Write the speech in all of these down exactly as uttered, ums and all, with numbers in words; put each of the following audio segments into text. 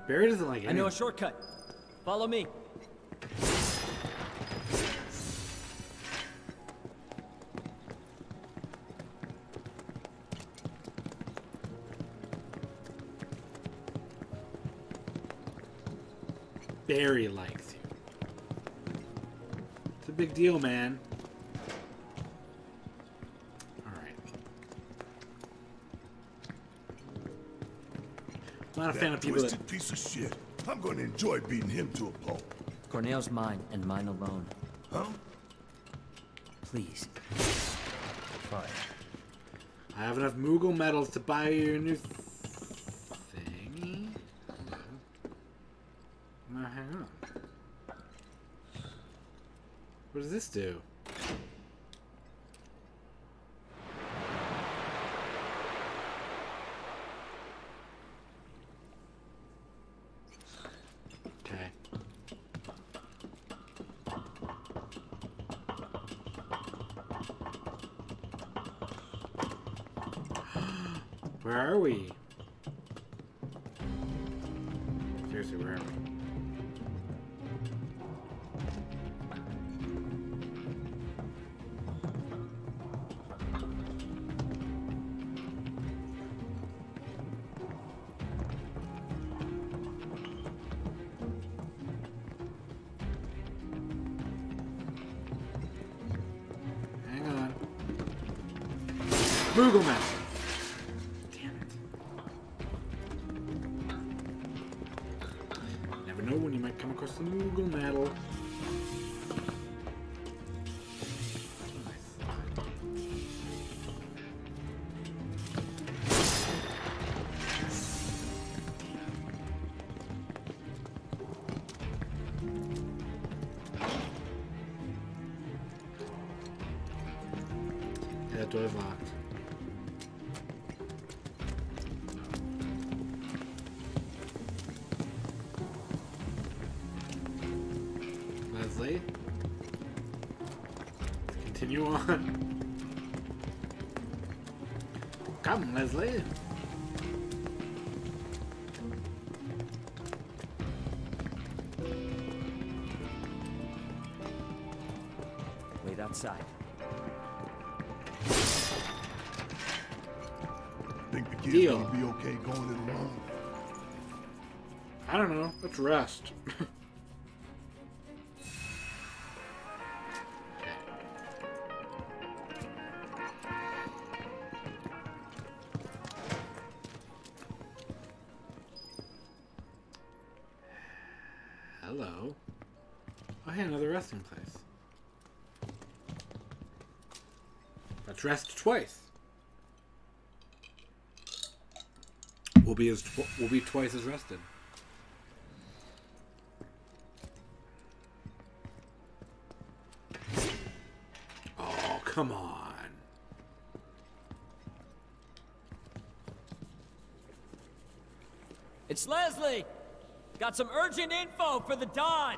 Barry doesn't like it. I know a shortcut. Follow me. Barry likes you. It's a big deal, man. Alright. I'm not a fan of people that... twisted piece of shit. I'm gonna enjoy beating him to a pulp. Corneo's mine, and mine alone. Huh? Please. Fine. I have enough Moogle medals to buy your new thingy. Now hang on. What does this do? Okay. Where are we? Seriously, where are we? Hang on. Google Maps. Damn it. Never know when you might come across the Moogle medal. That door's locked. Leslie? Let's continue on. Come, Leslie. Wait outside. Think the kid's Deal. gonna be okay going it alone? I don't know. Let's rest. Hello. Oh, hey, another resting place. Let's rest twice. We'll be as tw we'll be twice as rested. Oh, come on. It's Leslie! Got some urgent info for the Dawn!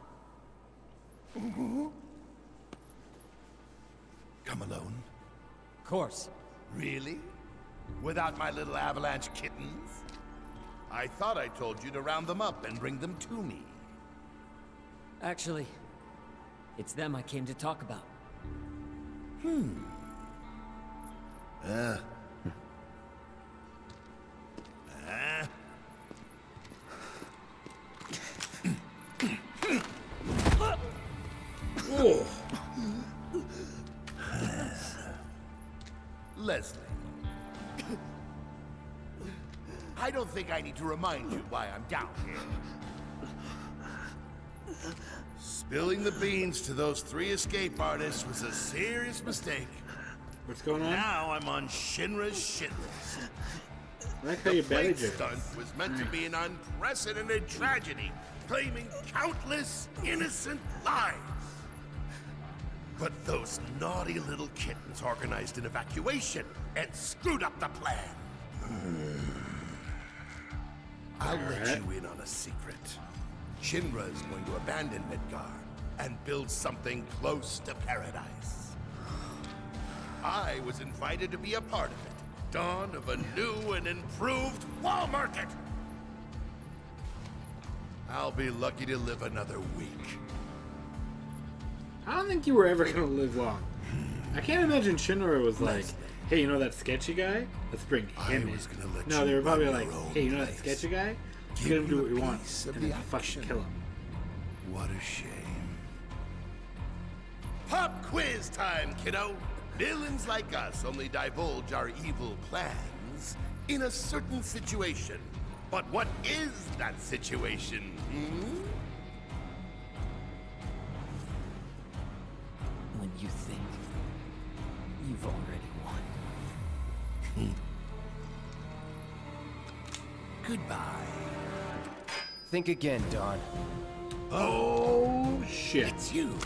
Come alone? Of course. Really? Without my little avalanche kittens? I thought I told you to round them up and bring them to me. Actually, it's them I came to talk about. Hmm. Uh. Uh. Oh. Leslie. I don't think I need to remind you why I'm down here. Spilling the beans to those three escape artists was a serious mistake. What's going on? Now I'm on Shinra's shit list. I like how The you belly plate jerk. stunt was meant to be an unprecedented tragedy, claiming countless innocent lives. But those naughty little kittens organized an evacuation and screwed up the plan. I'll let you in on a secret. Shinra is going to abandon Midgar and build something close to paradise. I was invited to be a part of it. Dawn of a new and improved wall market. I'll be lucky to live another week. I don't think you were ever gonna live long. I can't imagine Shinra was like, hey, you know that sketchy guy? Let's bring him I was in. gonna let No, you they were probably run like, your own hey, you know that place. sketchy guy? Give Get him to do you what a we want, piece of and the then fucking action. kill him. What a shame. Pop quiz time, kiddo! Villains like us only divulge our evil plans in a certain situation. But what is that situation, hmm? When you think you've already won. Goodbye. Think again, Don. Oh, shit. It's you.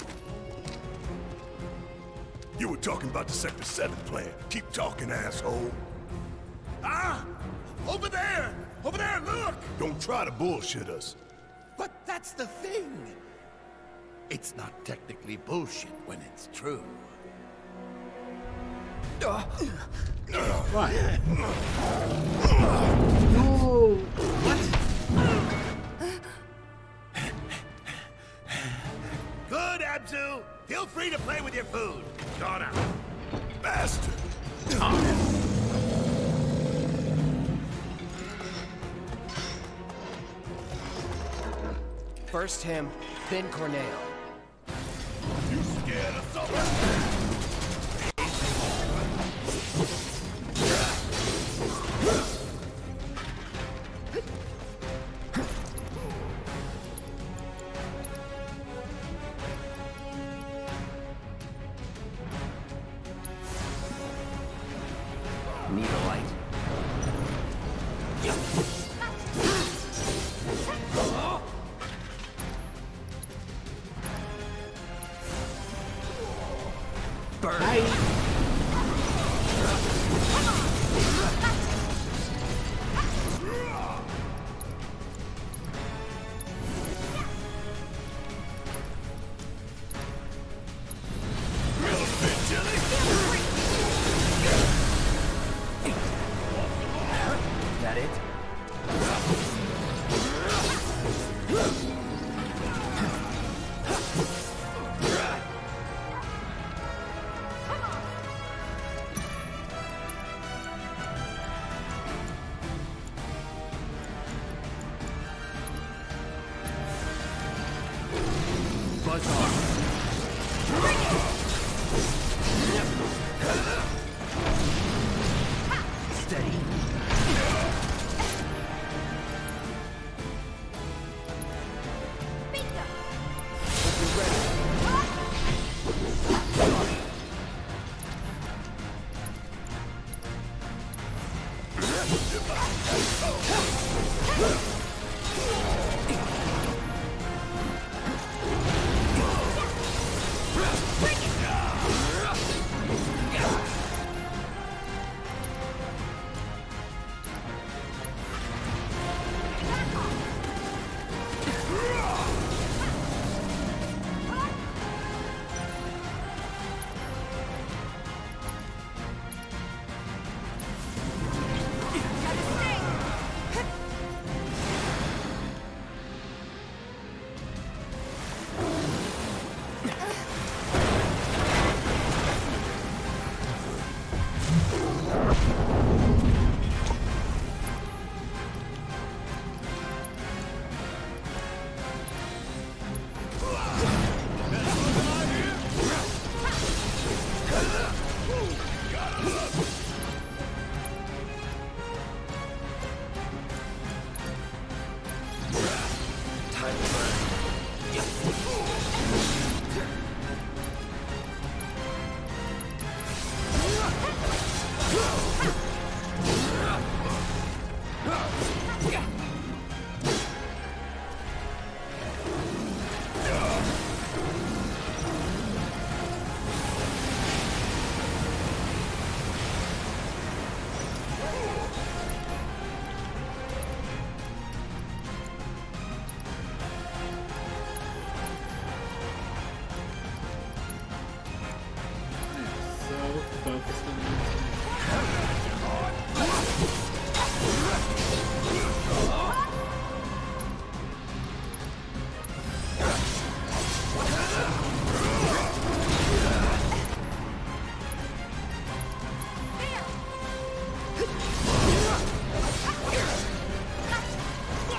You were talking about the Sector seven plan. Keep talking, asshole. Ah! Over there! Over there, look! Don't try to bullshit us. But that's the thing. It's not technically bullshit when it's true. What? No! What? Good, Abzu! Feel free to play with your food. Gone out. Bastard! First him, then Corneo. You scared of someone? Need a light? That it? Buzz off. Steady.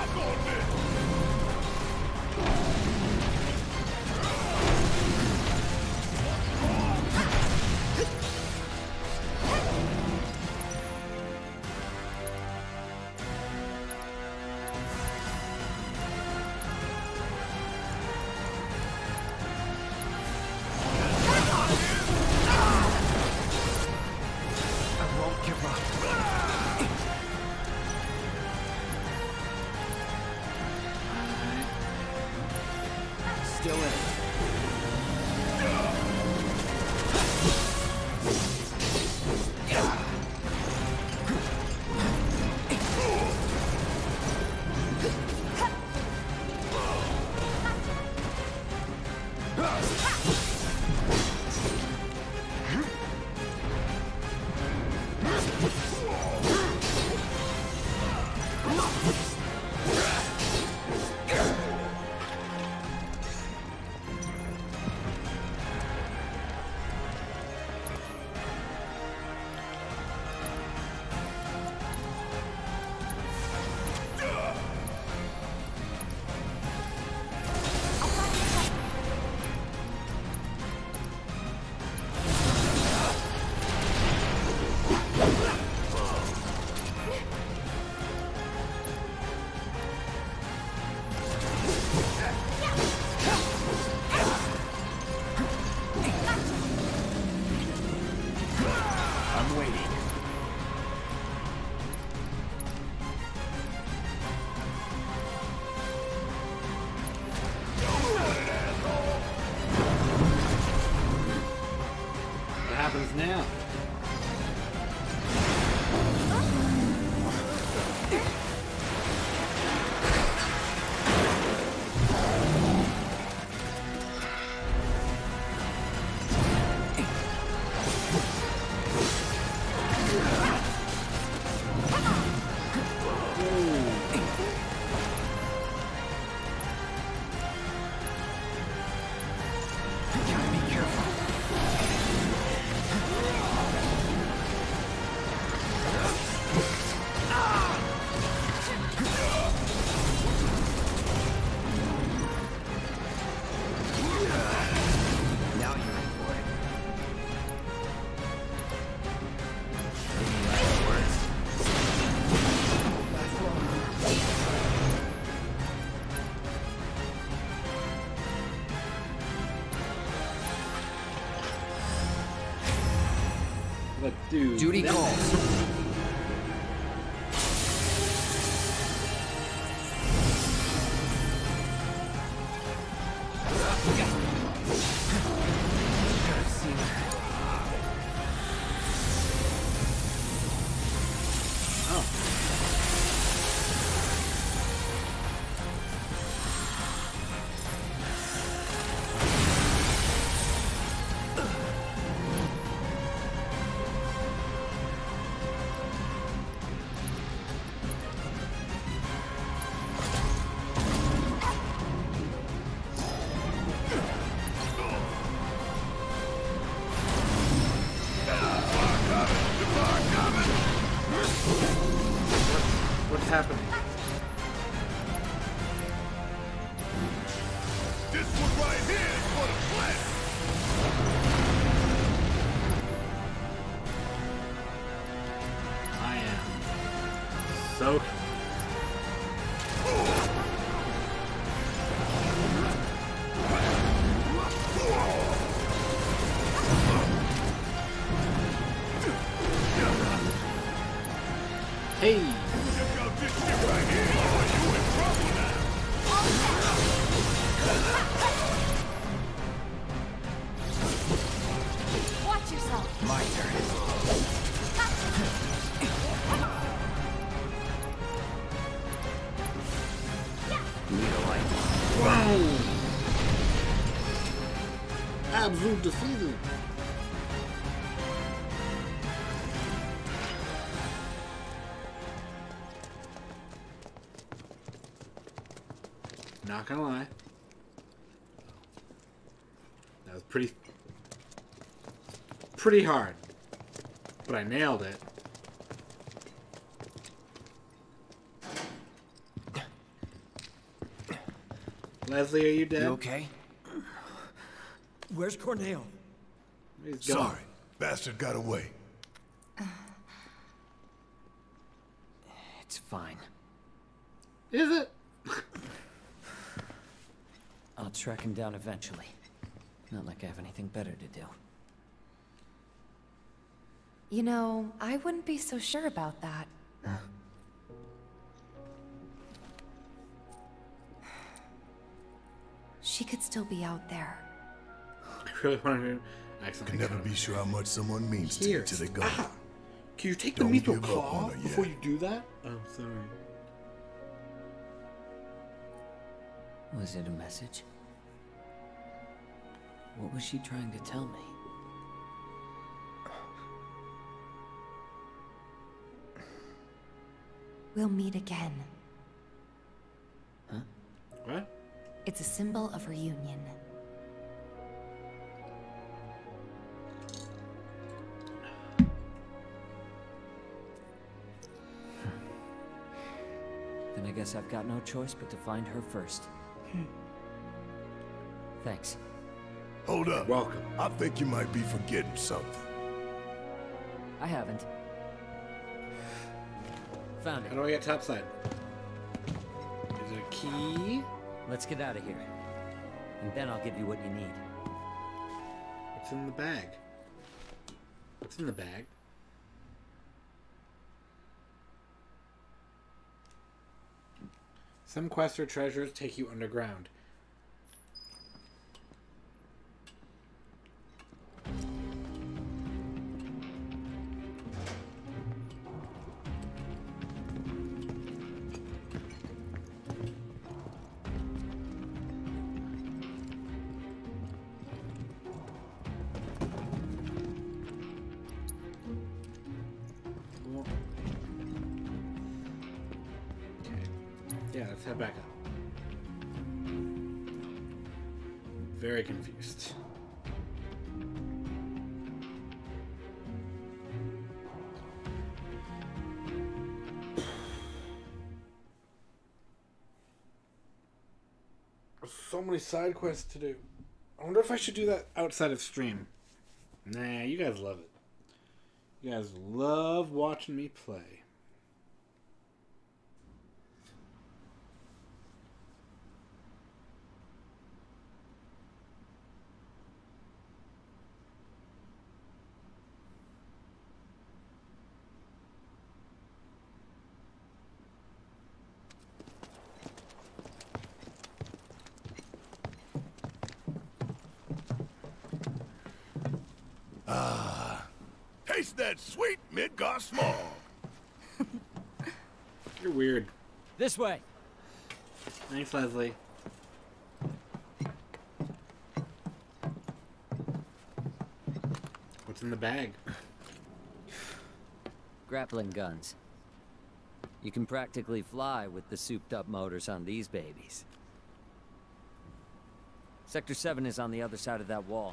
back on this! Still in it. Now. But dude, Duty that- calls. What's happening? This one right here is for the planet! I am so. Hey! Check out this shit right here! Oh, you in trouble now! Watch yourself. My turn. Need a light. Wow! Absolute defeated. Not gonna lie. That was pretty pretty hard. But I nailed it. Leslie, are you dead? You okay? Where's Corneo? He's gone. Sorry, bastard got away. It's fine. Is it? I'll track him down eventually. Not like I have anything better to do. You know, I wouldn't be so sure about that. She could still be out there. I really want to accidentally Can never cut him. be sure how much someone means to Here. you till they go. Ah. Can you take Don't the meatball give up claw on her yet. before you do that? Oh, sorry. Was it a message? What was she trying to tell me? We'll meet again. Huh? What? It's a symbol of reunion. Then I guess I've got no choice but to find her first. Thanks. Hold up. Welcome. I think you might be forgetting something. I haven't. Found How it. do I get topside? Is it a key? Let's get out of here. And then I'll give you what you need. What's in the bag? What's in the bag? Some quests or treasures take you underground. Cool. Okay. Yeah, let's head back up. Very confused. There's so many side quests to do. I wonder if I should do that outside of stream. Nah, you guys love it. You guys love watching me play. Taste that sweet Midgar smog. You're weird. This way. Thanks, Leslie. What's in the bag? Grappling guns. You can practically fly with the souped-up motors on these babies. Sector seven is on the other side of that wall.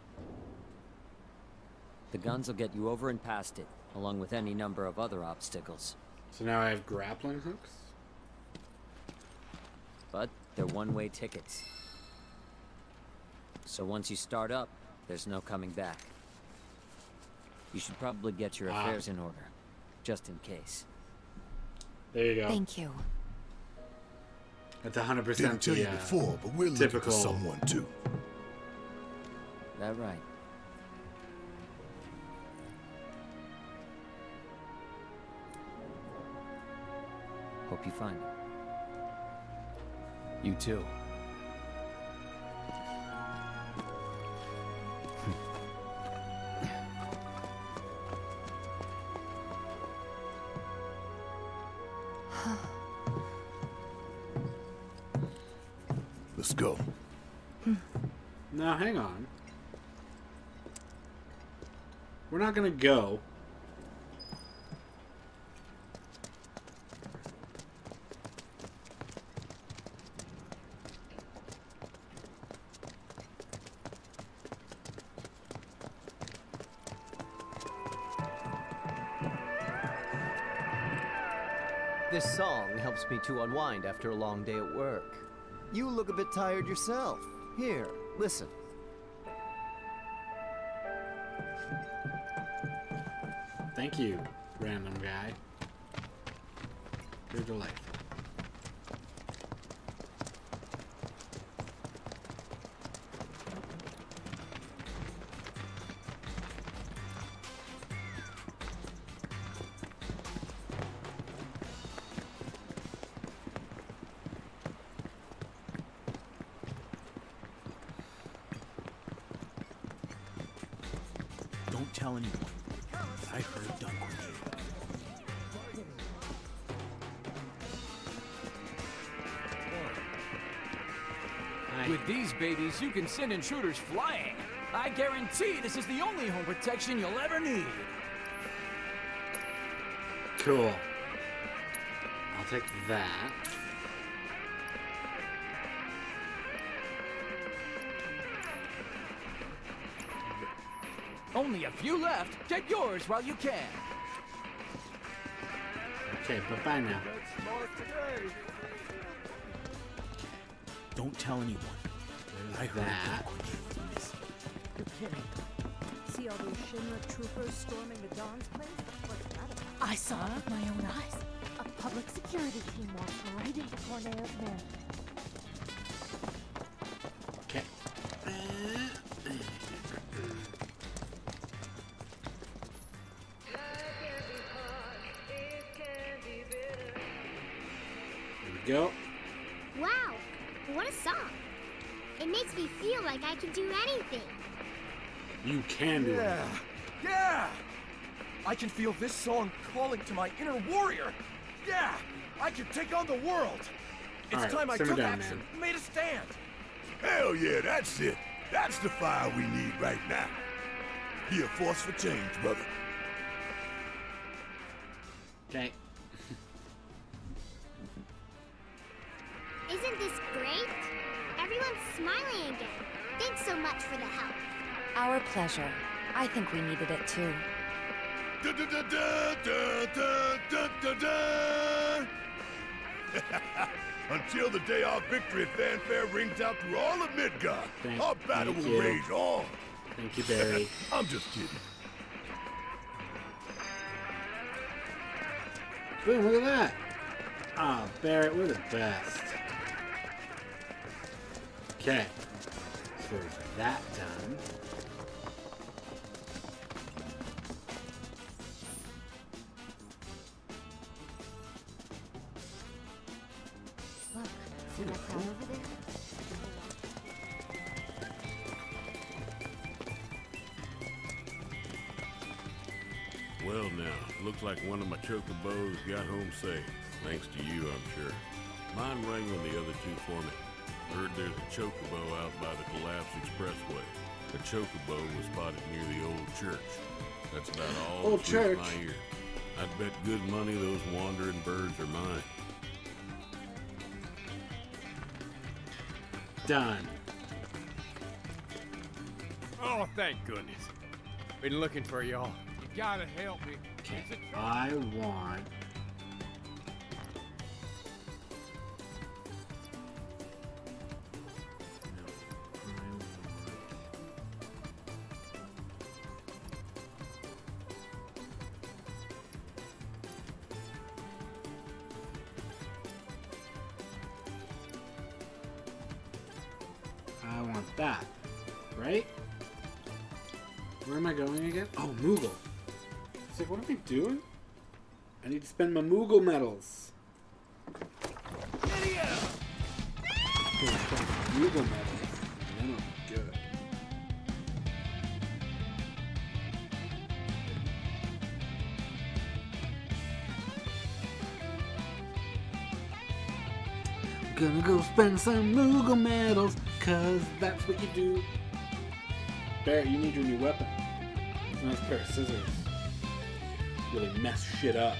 The guns will get you over and past it, along with any number of other obstacles. So now I have grappling hooks? But they're one-way tickets. So once you start up, there's no coming back. You should probably get your Ah. affairs in order, just in case. There you go. Thank you. That's one hundred Didn't percent tell the you uh, before, but we're looking typical. for someone too. That right? Hope you find it. You too. Let's go. Now, hang on. We're not gonna go. This song helps me to unwind after a long day at work. You look a bit tired yourself. Here, listen. Thank you, random guy. You're delightful. Don't tell anyone. I heard Duncan. With these babies, you can send intruders flying. I guarantee this is the only home protection you'll ever need. Cool. I'll take that. Only a few left. Get yours while you can. Okay, bye-bye now. Don't tell anyone. I heard that. You're kidding. See all those Shinra troopers storming the Dawn's place? What's that about? I saw it with my own eyes. A public security team walked right into Corneo's manor. Okay. There we go. Wow, what a song. It makes me feel like I can do anything. You can do it. Yeah, yeah! I can feel this song calling to my inner warrior. Yeah, I can take on the world. It's All right, time I simmer took down, action, man. made a stand. Hell yeah, that's it. That's the fire we need right now. Be a force for change, brother. Okay. Isn't this great? Everyone's smiling again. Thanks so much for the help. Our pleasure. I think we needed it too. Da da da da da da da da da. Until the day our victory fanfare rings out through all of Midgard, Thank- our battle thank will you. rage on. Thank you, Barry. I'm just kidding. Boom, look at that. Ah, oh, Barrett, we're the best. Okay. So there's that done. Look, see that crowd over there? Well now, looks like one of my chocobos got home safe. Thanks to you, I'm sure. Mind wrangling the other two for me. Heard there's a chocobo out by the Collapse Expressway. The chocobo was spotted near the old church. That's about all Old that's church. reached my ear. I'd bet good money those wandering birds are mine. Done. Oh, thank goodness. Been looking for y'all. You gotta help me. Okay. It's a I want. I want that, right? Where am I going again? Oh, Moogle. It's like, what am I doing? I need to spend my Moogle medals. Idiot! Moogle medals. And then I'll be good. Gonna go spend some Moogle medals, cause that's what you do. Barrett, you need your new weapon. It's a nice pair of scissors. Really mess shit up.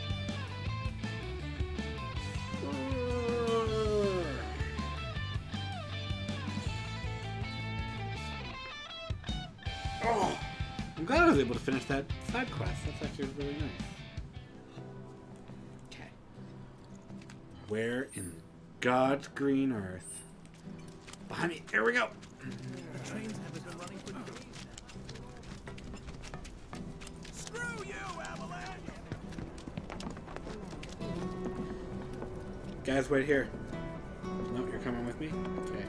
Oh, I'm glad I was able to finish that side quest. That's actually really nice. Okay. Where in God's green earth Behind me. Here we go. The trains haven't been running for days now. Screw you, Avalanche! Guys, wait here. No, you're coming with me? Okay.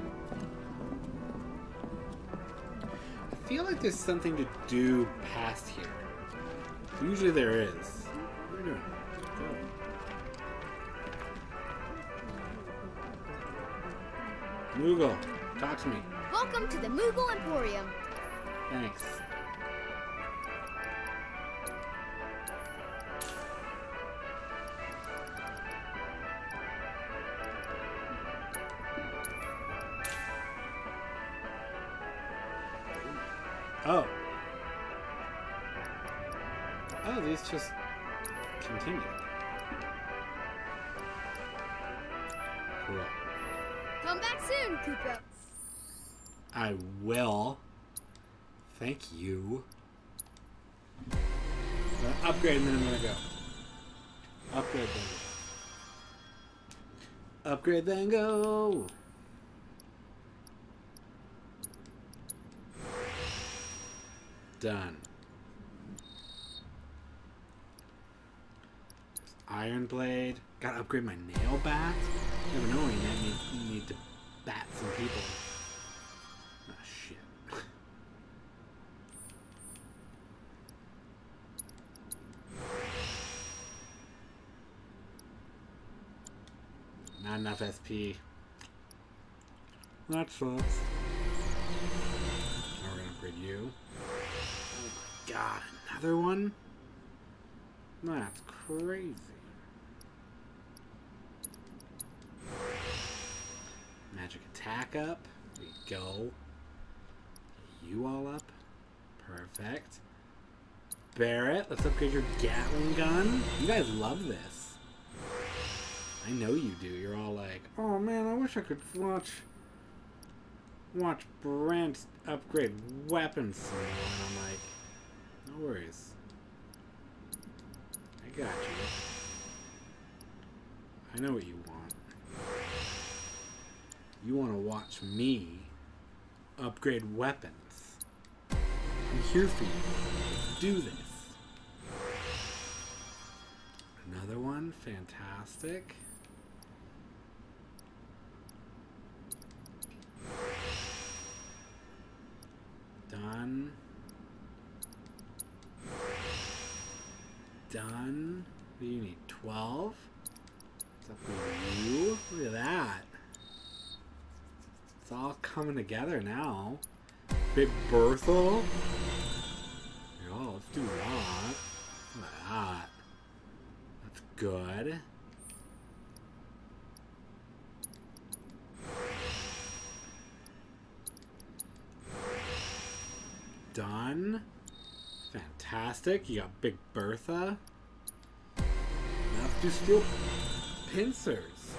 I feel like there's something to do past here. Usually there is. What are you doing? Go. Moogle, talk to me. Welcome to the Moogle Emporium. Thanks. Oh. Oh, these just continue. Cool. Come back soon, Koopa. I will. Thank you. I'm gonna upgrade and then I'm gonna go. Upgrade then go. Upgrade then go. Done. Iron blade. Gotta upgrade my nail bat. Never know when you need, you need to bat some people. Ah, shit. Not enough S P. That sucks. Now we're gonna upgrade you. Oh my god, another one? That's crazy. Magic attack up. There you go. You all up. Perfect. Barrett, let's upgrade your Gatling gun. You guys love this. I know you do. You're all like, oh man, I wish I could watch watch Brent upgrade weapons some more. And I'm like, no worries. I got you. I know what you want. You want to watch me upgrade weapons. I'm here for you. Let's do this. Another one. Fantastic. Done. Done. What do you need? twelve? Let's upgrade you. Look at that. It's all coming together now. Big Berthel. Oh, let's do that. Look at that. That's good. Done. Fantastic. You got Big Bertha. Now let's do steel pincers.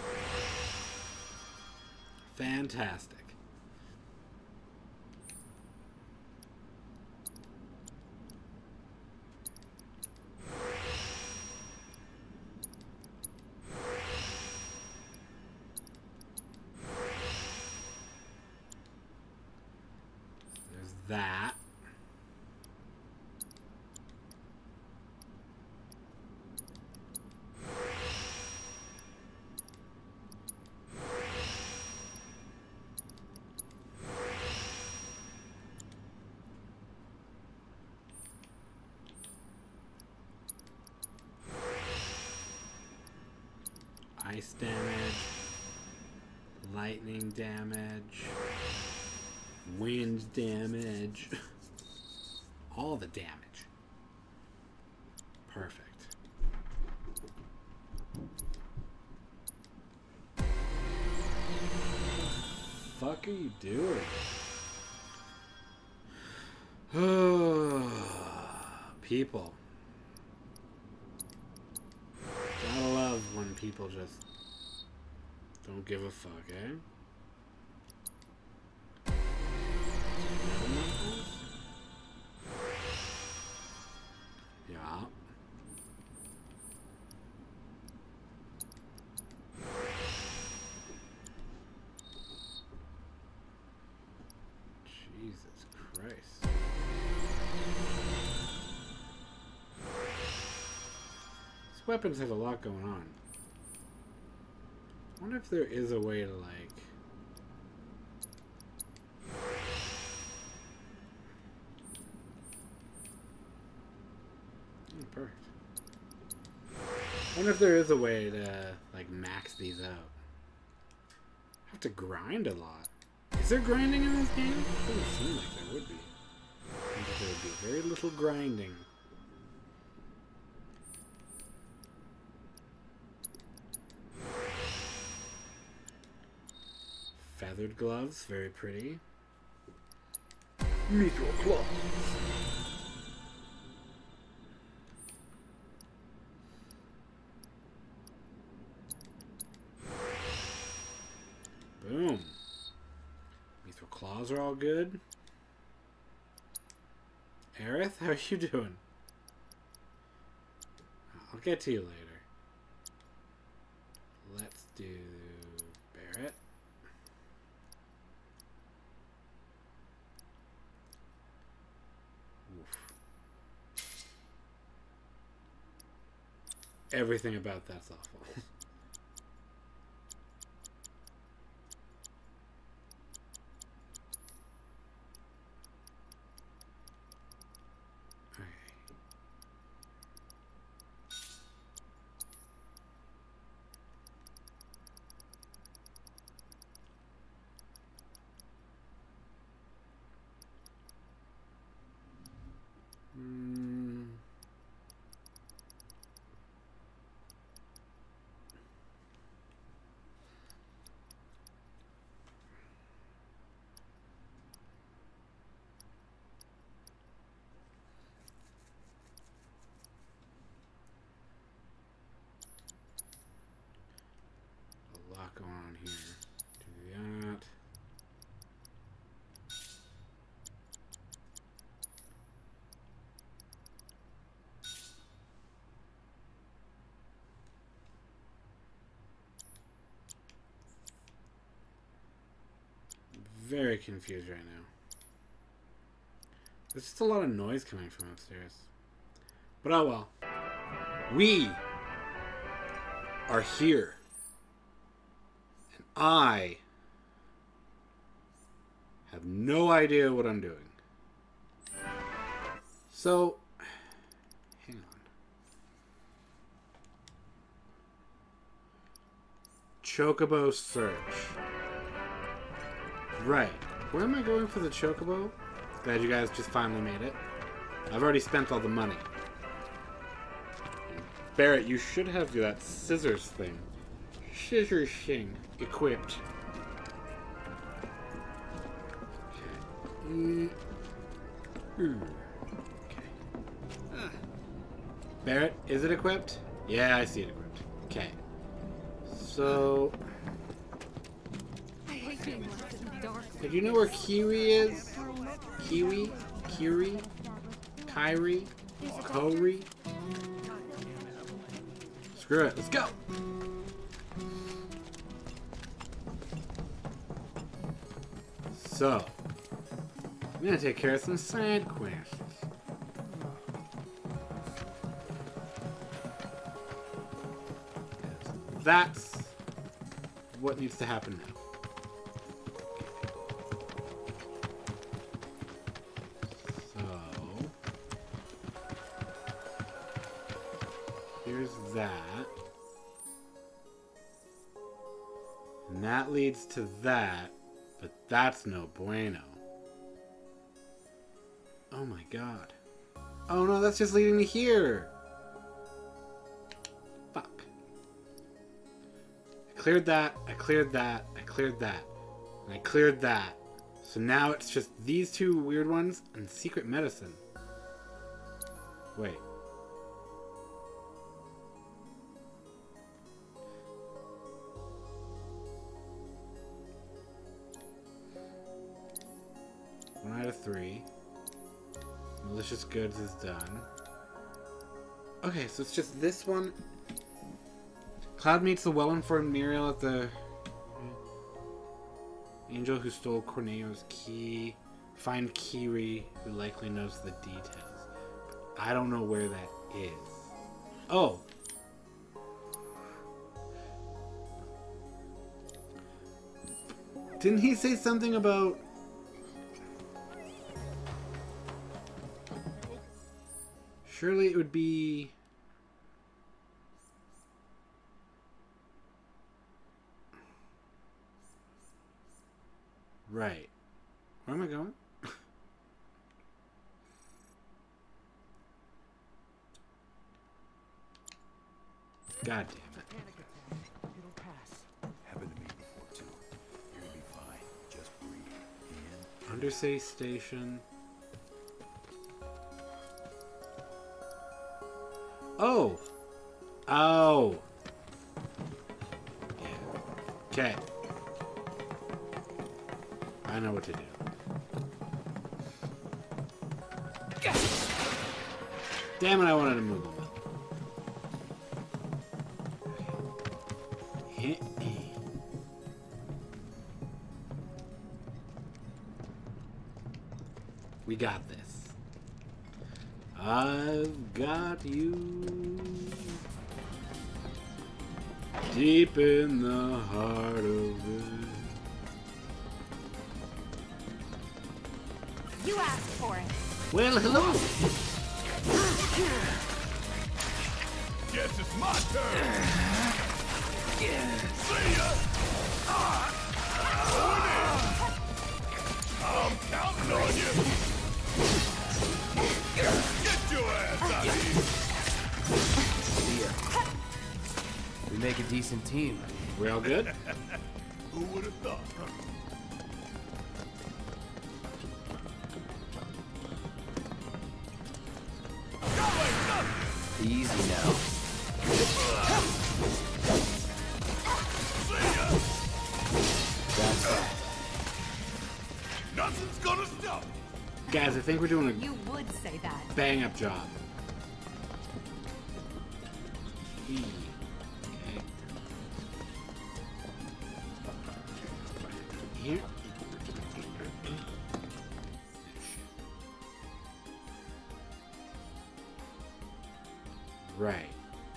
Fantastic. There's that. Ice damage, lightning damage, wind damage, all the damage. Perfect. What the fuck are you doing? People. Gotta love when people just don't give a fuck, eh? Yeah. Jesus Christ. These weapons have a lot going on. I wonder if there is a way to, like... Oh, perfect. I wonder if there is a way to, like, max these out. I have to grind a lot. Is there grinding in this game? It doesn't seem like there would be. I think there would be very little grinding. Feathered gloves, very pretty. Mithril claws. Boom. Mithril claws are all good. Aerith, how are you doing? I'll get to you later. Let's do Barrett. Everything about that's awful. Okay. Mm. A lot going on here. Do that. Very confused right now. There's just a lot of noise coming from upstairs. But oh well. We are here. And I have no idea what I'm doing. So, hang on. Chocobo search. Right. Where am I going for the chocobo? Glad you guys just finally made it. I've already spent all the money. Barrett, you should have that scissors thing. Scissors thing equipped. Okay. Mm. Mm. Okay. Ah. Barrett, is it equipped? Yeah, I see it equipped. Okay. So... Did you know where Kiwi is? Kiwi? Kiri? Kyrie? Kori? Screw it, let's go! So, I'm gonna take care of some side quests. That's what needs to happen now. Here's that. And that leads to that, but that's no bueno. Oh my god. Oh no, that's just leading to here! Fuck. I cleared that, I cleared that, I cleared that, and I cleared that. So now it's just these two weird ones and secret medicine. Wait. One out of three. Malicious goods is done. Okay, so it's just this one. Cloud meets the well-informed Muriel at the angel who stole Corneo's key. Find Kiri, who likely knows the details. I don't know where that is. Oh! Didn't he say something about... Surely it would be... Right. Where am I going? God damn it. It'll pass. Happened to me before too. You're gonna be fine. Just breathe in. Undersea station. Oh! Oh! Yeah. Okay. I know what to do. Damn it, I wanted to move them. We got this. I've got you deep in the heart of it. You asked for it. Well, hello. Guess it's my turn. See ya. I'm counting on you. Get your ass out of here. We make a decent team. We all good? Who would have thought? Huh? Easy now. That's that. Nothing's gonna stop. Guys, I think we're doing a You would say that. bang up job. E. Okay. Here. Right.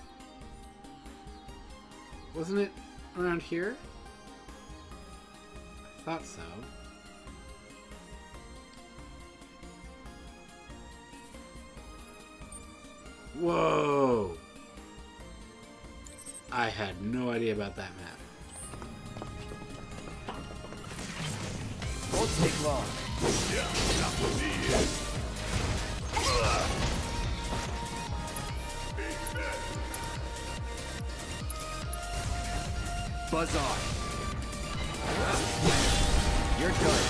Wasn't it around here? I thought so. Whoa! I had no idea about that map. Won't take long. Yeah, that would be it. Buzz off. You're done.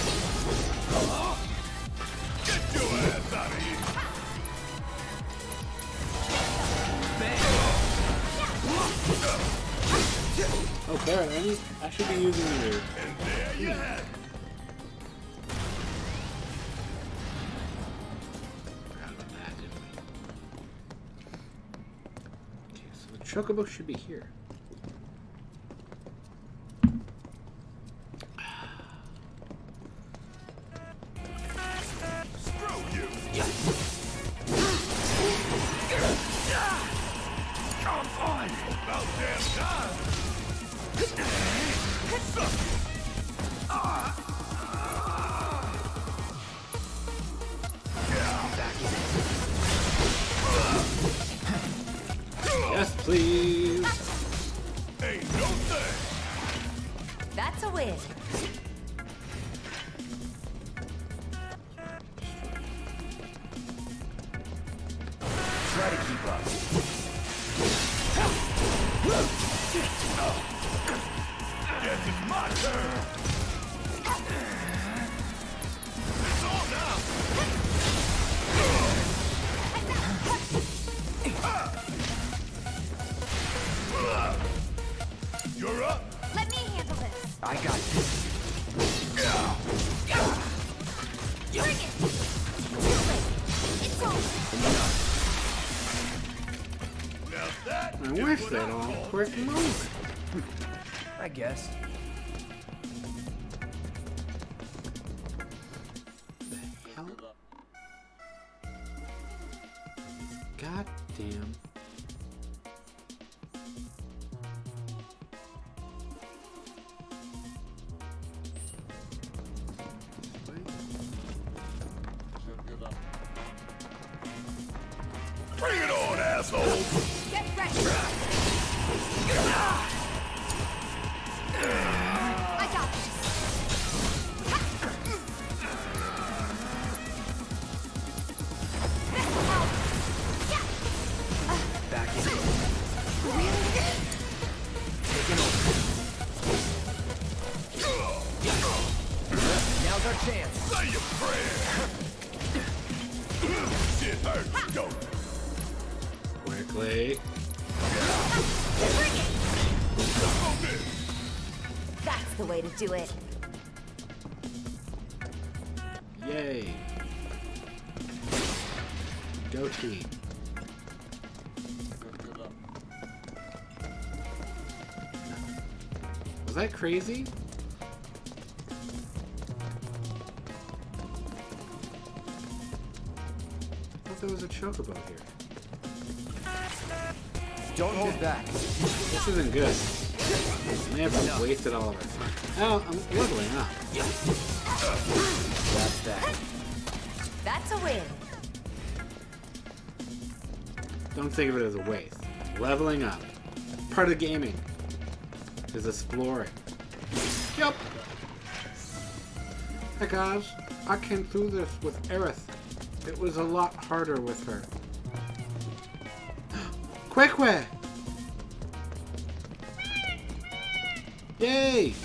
Get your ass out of here. Oh, Barrett, I, need, I should be using your... And there you have it. Forgot about that, didn't we? Okay, so the chocobo should be here. Screw you. Come on. About damn time. Yes, please. Ain't no thing. That's a win. Try to keep up. Guess it's my turn. It's all now. You're up. Let me handle this. I got this. Bring it. Too late. It's over. Now that I is wish what that I all call quick team. move. I guess. God damn. Bring it on, asshole! Get ready! I got this! Back in. Taking over. Now's our chance. Say your prayer! Shit hurts, go! Quickly. That's the way to do it. Yay. Go team. Was that crazy? I thought there was a chocobo here. Don't hold back. This isn't good. I may have no. wasted all of our time. Oh, I'm leveling up. That's that. That's a win. Don't think of it as a waste. Leveling up. Part of gaming is exploring. Yup. Hey guys, I came through this with Aerith. It was a lot harder with her. Quick way! Yay!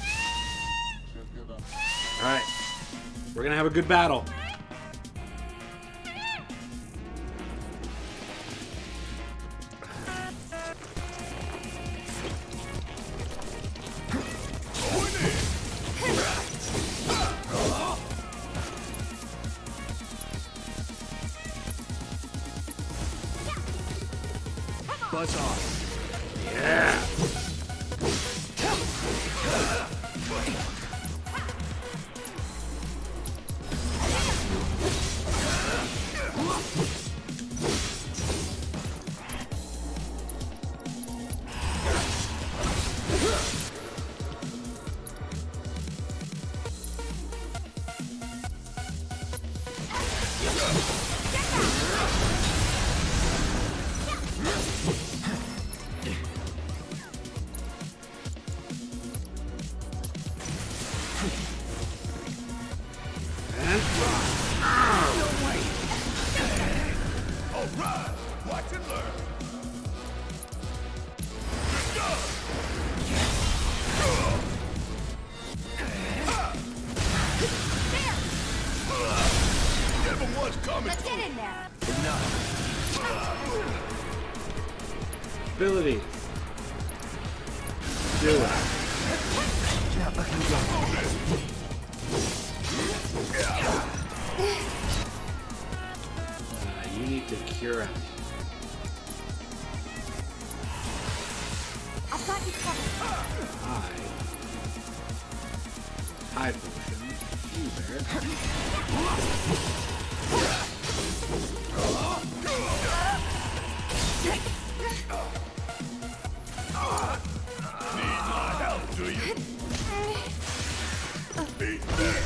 Alright. We're gonna have a good battle. Buzz off. Yeah! Abilities. Do it. Uh, you need to cure him. I've got you covered. Hide. Hide potion. You bear. Need my help, do you? Beat that.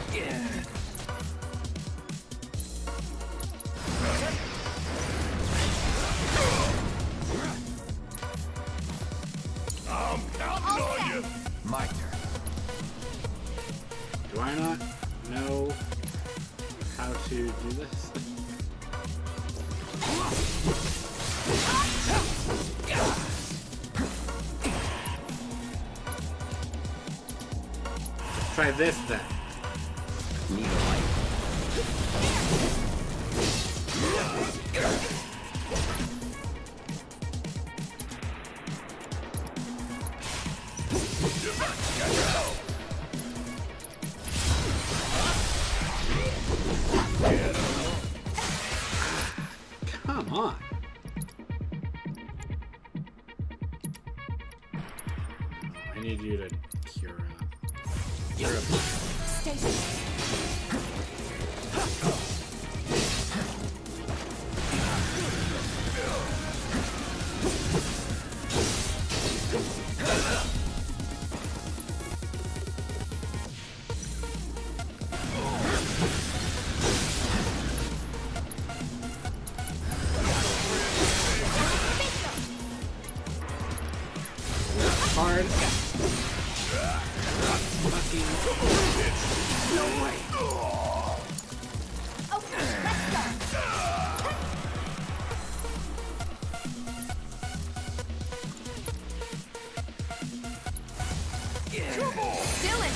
I'm counting on you. My turn. Do I not know how to do this? Try this then. Need a light. Come on. I need you to cure up. Cure up. Stay safe. way. Okay, let's go. Dylan!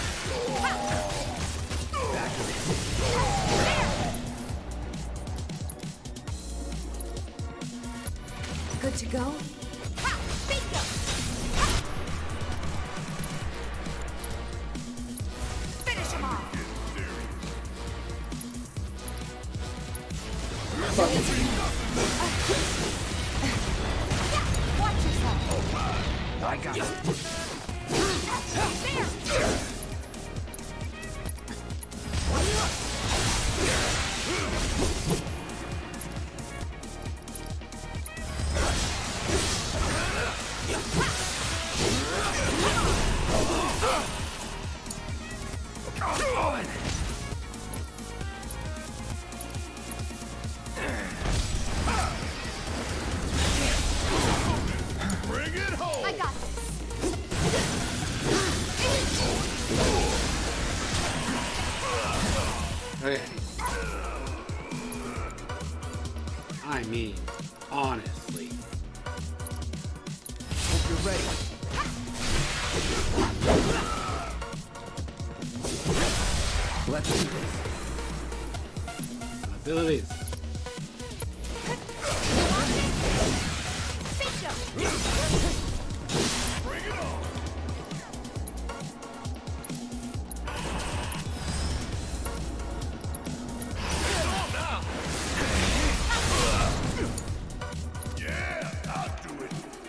Back to this. Good to go? Ha! Bingo! Finish him off! Yeah, watch yourself! I got it. There! Bring it home! I got this. Okay. I mean, honestly. Hope you're ready. Let's do this. Abilities. Bring it on! Yeah, I'll do it.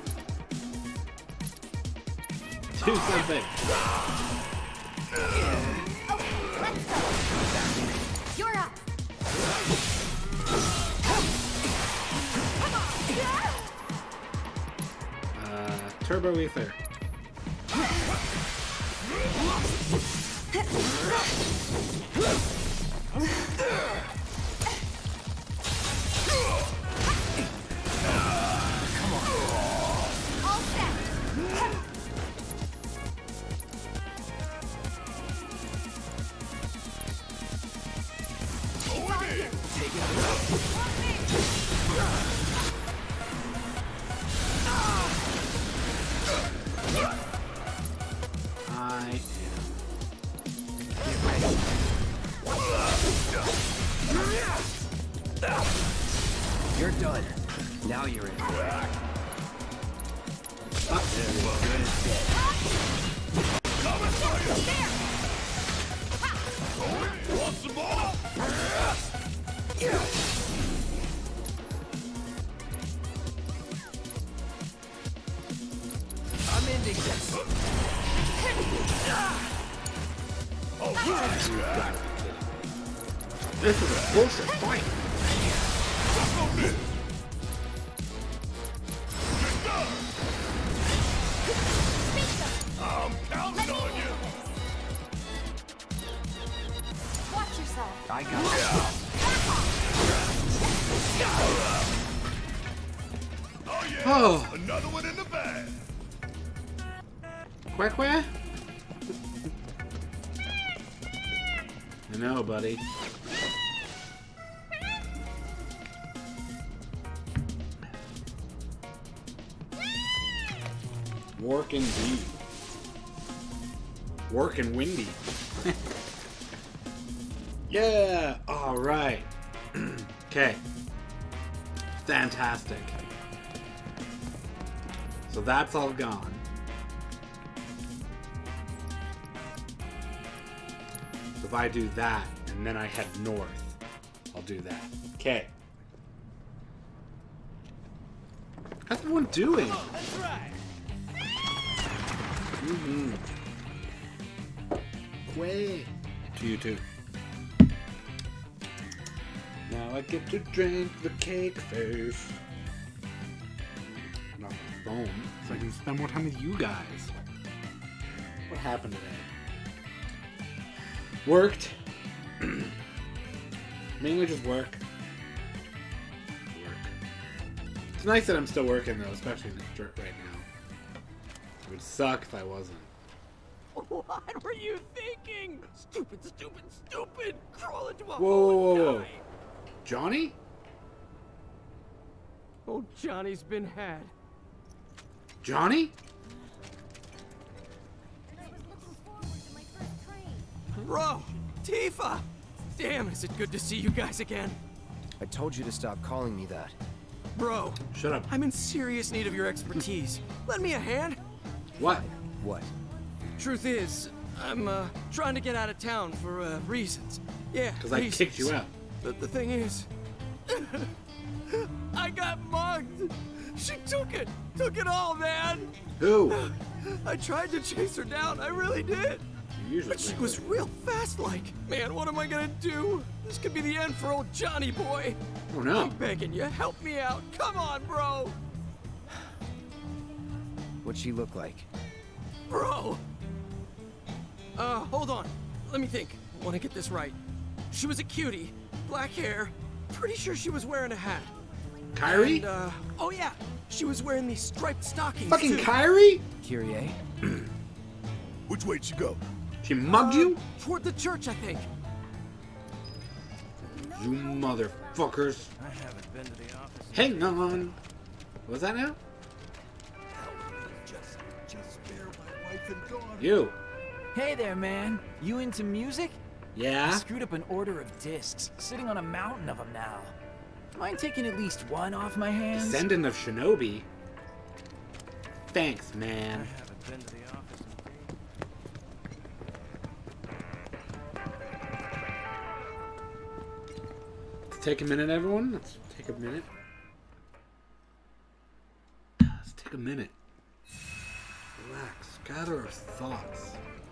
Do something. Let's go. You're up. Uh, Turbo Ether. All set. I am. You're done. Now you're in. Uh, Good as dead. Coming for you! Want some more? I'm ending this. Oh, you gotta be kidding me. This is a bullshit fight. I'm counting on you! Watch yourself. I got it. Oh yeah! Oh. Another one in the bag! Quack quack? I know, buddy. Work indeed. Work and windy. Yeah! Alright. Okay. Fantastic. So that's all gone. So if I do that, and then I head north, I'll do that. Okay. How's everyone doing? That's right. Mm-hmm. Way. To you too. Now I get to drink the cake face. Not the phone, so I can spend more time with you guys. What happened today? Worked. Mainly just work. Work. It's nice that I'm still working though, especially in this dirt right now. It would suck if I wasn't. What were you thinking? Stupid stupid, stupid! Crawl into a Whoa, hole whoa, and whoa, whoa. die. Johnny? Oh, Johnny's been had. Johnny? Bro! Tifa! Damn, is it good to see you guys again. I told you to stop calling me that. Bro. Shut up. I'm in serious need of your expertise. Lend me a hand. What? What? Truth is, I'm uh, trying to get out of town for uh, reasons. Yeah, Because I kicked you out. But the thing is, I got mugged. She took it. Took it all, man. Who? I tried to chase her down. I really did. Usually But she was real fast-like. Man, what am I gonna do? This could be the end for old Johnny boy. Oh no. I'm begging you, help me out. Come on, bro. What'd she look like? Bro. Uh, hold on. Let me think. I want to get this right. She was a cutie, black hair. Pretty sure she was wearing a hat. Kyrie? And, uh, oh yeah, she was wearing these striped stockings. Fucking too. Kyrie? Kyrie? Which way'd she go? She mugged Uh, you? Toward the church, I think. You motherfuckers. I haven't been to the office. Hang on. What was that now? Just, just spare my wife and daughter. You. Hey there, man. You into music? Yeah? I screwed up an order of discs, sitting on a mountain of them now. Mind taking at least one off my hands? Descendant of Shinobi. Thanks, man. I haven't been to the office. Let's take a minute, everyone. Let's take a minute. Let's take a minute. Relax. Gather our thoughts.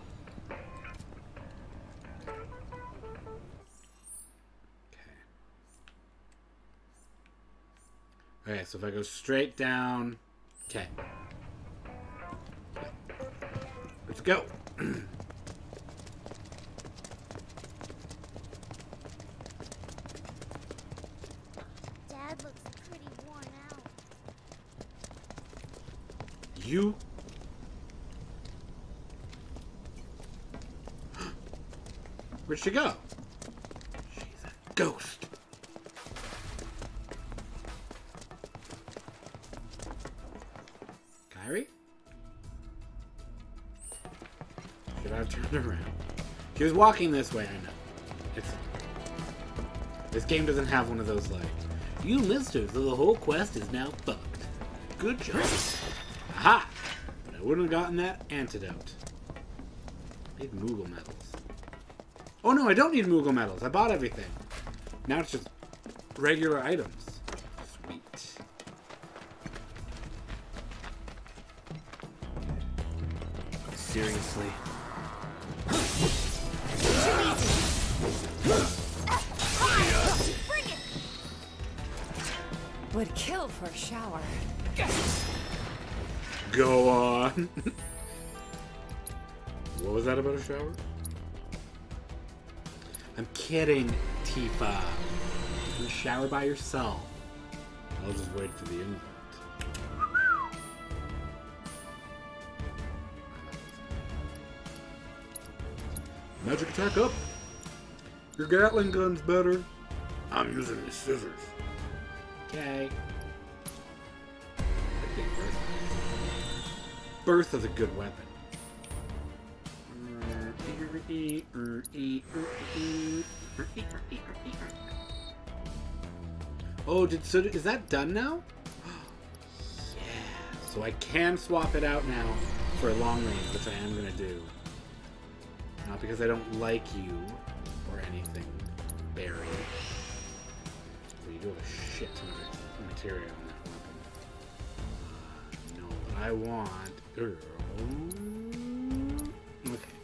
Okay, so if I go straight down... Okay. Let's go. Dad looks pretty worn out. You? Where'd she go? She's a ghost. Kyrie? Should I have turned around? She was walking this way, I know. It's... This game doesn't have one of those, like, you missed her, so the whole quest is now fucked. Good job. Aha! But I wouldn't have gotten that antidote. I need Moogle medals. Oh no, I don't need Moogle medals. I bought everything. Now it's just regular items. Sweet. Seriously. Would kill for a shower. Go on. What was that about a shower? I'm kidding, Tifa. You can shower by yourself. I'll just wait for the invite. Magic attack up. Your Gatling gun's better. I'm using these scissors. Okay. Birth is a good weapon. Oh, did so? Is that done now? Yeah. So I can swap it out now for a long range, which I am gonna do. Not because I don't like you or anything, Barry. But you do have a shit ton of material on that weapon. No, but I want. Okay.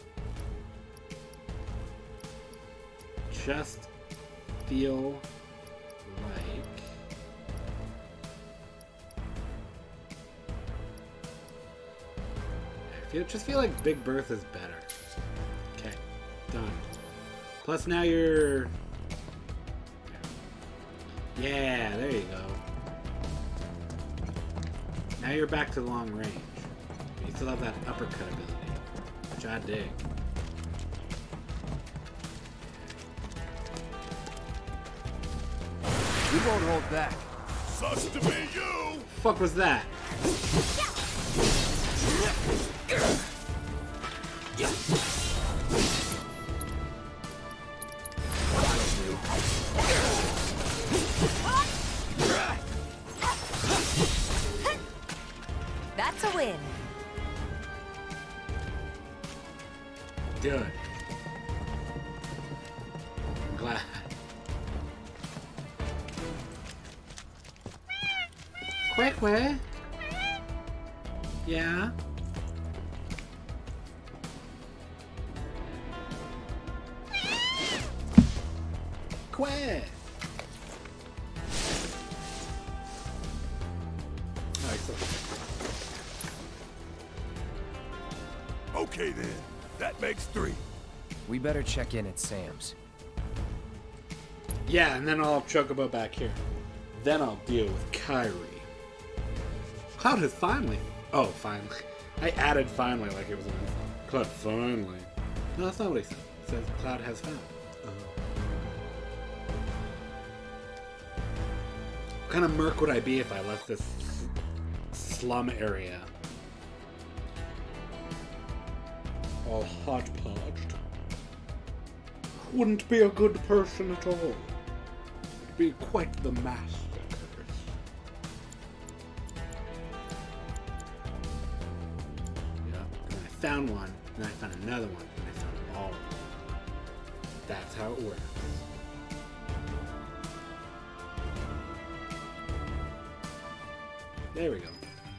Just feel like I feel just feel like Big Bertha's better. Okay, done. Plus now you're yeah, there you go. Now you're back to long range. You still have that uppercut ability, which I dig. We won't hold back. Sucks to be you! Fuck was that? That's a win. Good. I'm glad. Quick way. Yeah. Quick. Okay then, that makes three. We better check in at Sam's. Yeah, and then I'll have Chocobo back here. Then I'll deal with Kyrie. Cloud has finally... Oh, finally. I added finally like it was an... Cloud finally. No, that's not what he said. It says Cloud has found. What kind of merc would I be if I left this slum area all hodgepodged? Wouldn't be a good person at all. Would be quite the massacre. Yeah, and I found one, and I found another one, and I found all of them. That's how it works. There we go.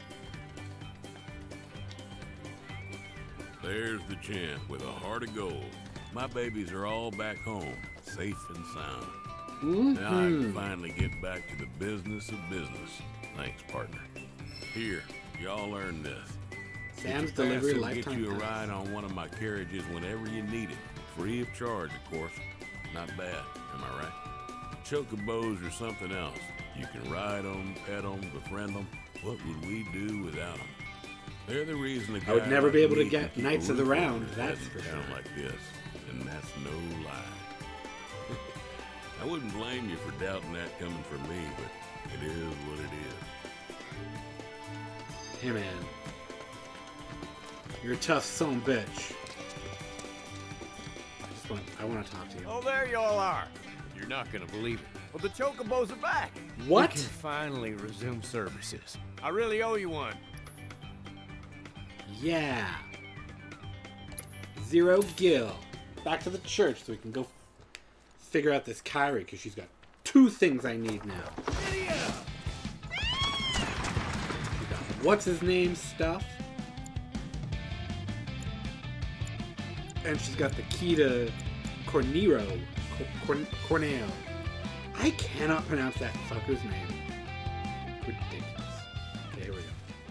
There's the champ with a heart of gold. My babies are all back home, safe and sound. Mm-hmm. Now I can finally get back to the business of business. Thanks, partner. Here, y'all earn this. Sam's delivery will lifetime. Get you a ride on one of my carriages whenever you need it. Free of charge, of course. Not bad, am I right? Chocobos or something else. You can ride them, pet them, befriend them. What would we do without them? They're the reason I would never be able to get Knights of the Round, that's for sure. Like this, and that's no lie. I wouldn't blame you for doubting that coming from me, but it is what it is. Hey man, you're a tough son of a bitch. I just want, I want to talk to you. Oh, there you all are. You're not gonna believe it. Well, the Chocobos are back. What? We can finally resume services. I really owe you one. Yeah. Zero Gil. Back to the church so we can go figure out this Kyrie, because she's got two things I need now. We got what's his name stuff. And she's got the key to Cornero. Corn Corneo. I cannot pronounce that fucker's name. Ridiculous. Okay, here we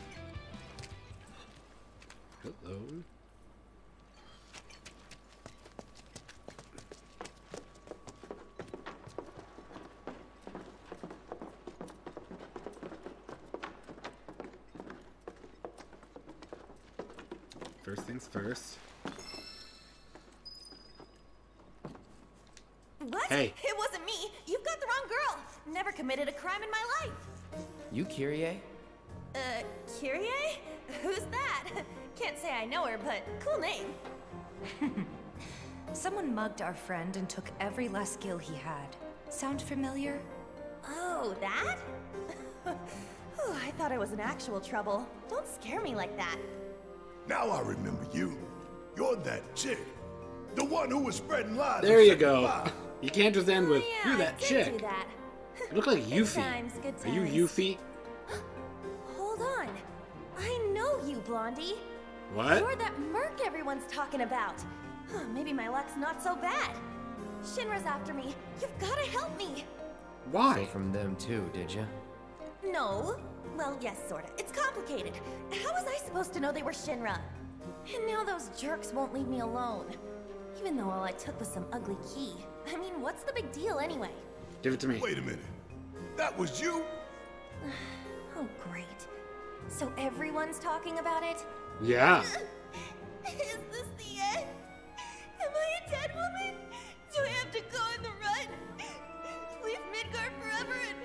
go. Hello. First things first. What? Hey. It wasn't me. You've got the wrong girl. Never committed a crime in my life. You Kyrie? Uh, Kyrie? Who's that? Can't say I know her, but cool name. Someone mugged our friend and took every last skill he had. Sound familiar? Oh, that? Oh, I thought I was in actual trouble. Don't scare me like that. Now I remember you. You're that chick. The one who was spreading lies. There you go. You can't just end with, oh, yeah, you're that I did chick. Do that. You look like Good Yuffie. times, good Are you times. Yuffie? Hold on. I know you, Blondie. What? You're that merc everyone's talking about. Huh, maybe my luck's not so bad. Shinra's after me. You've gotta help me. Why? So from them too, did you? No. Well, yes, sorta. It's complicated. How was I supposed to know they were Shinra? And now those jerks won't leave me alone. Even though all I took was some ugly key. I mean, what's the big deal anyway? Give it to me. Wait a minute. That was you? Oh, great. So everyone's talking about it? Yeah. Is this the end? Am I a dead woman? Do I have to go on the run? Leave Midgard forever and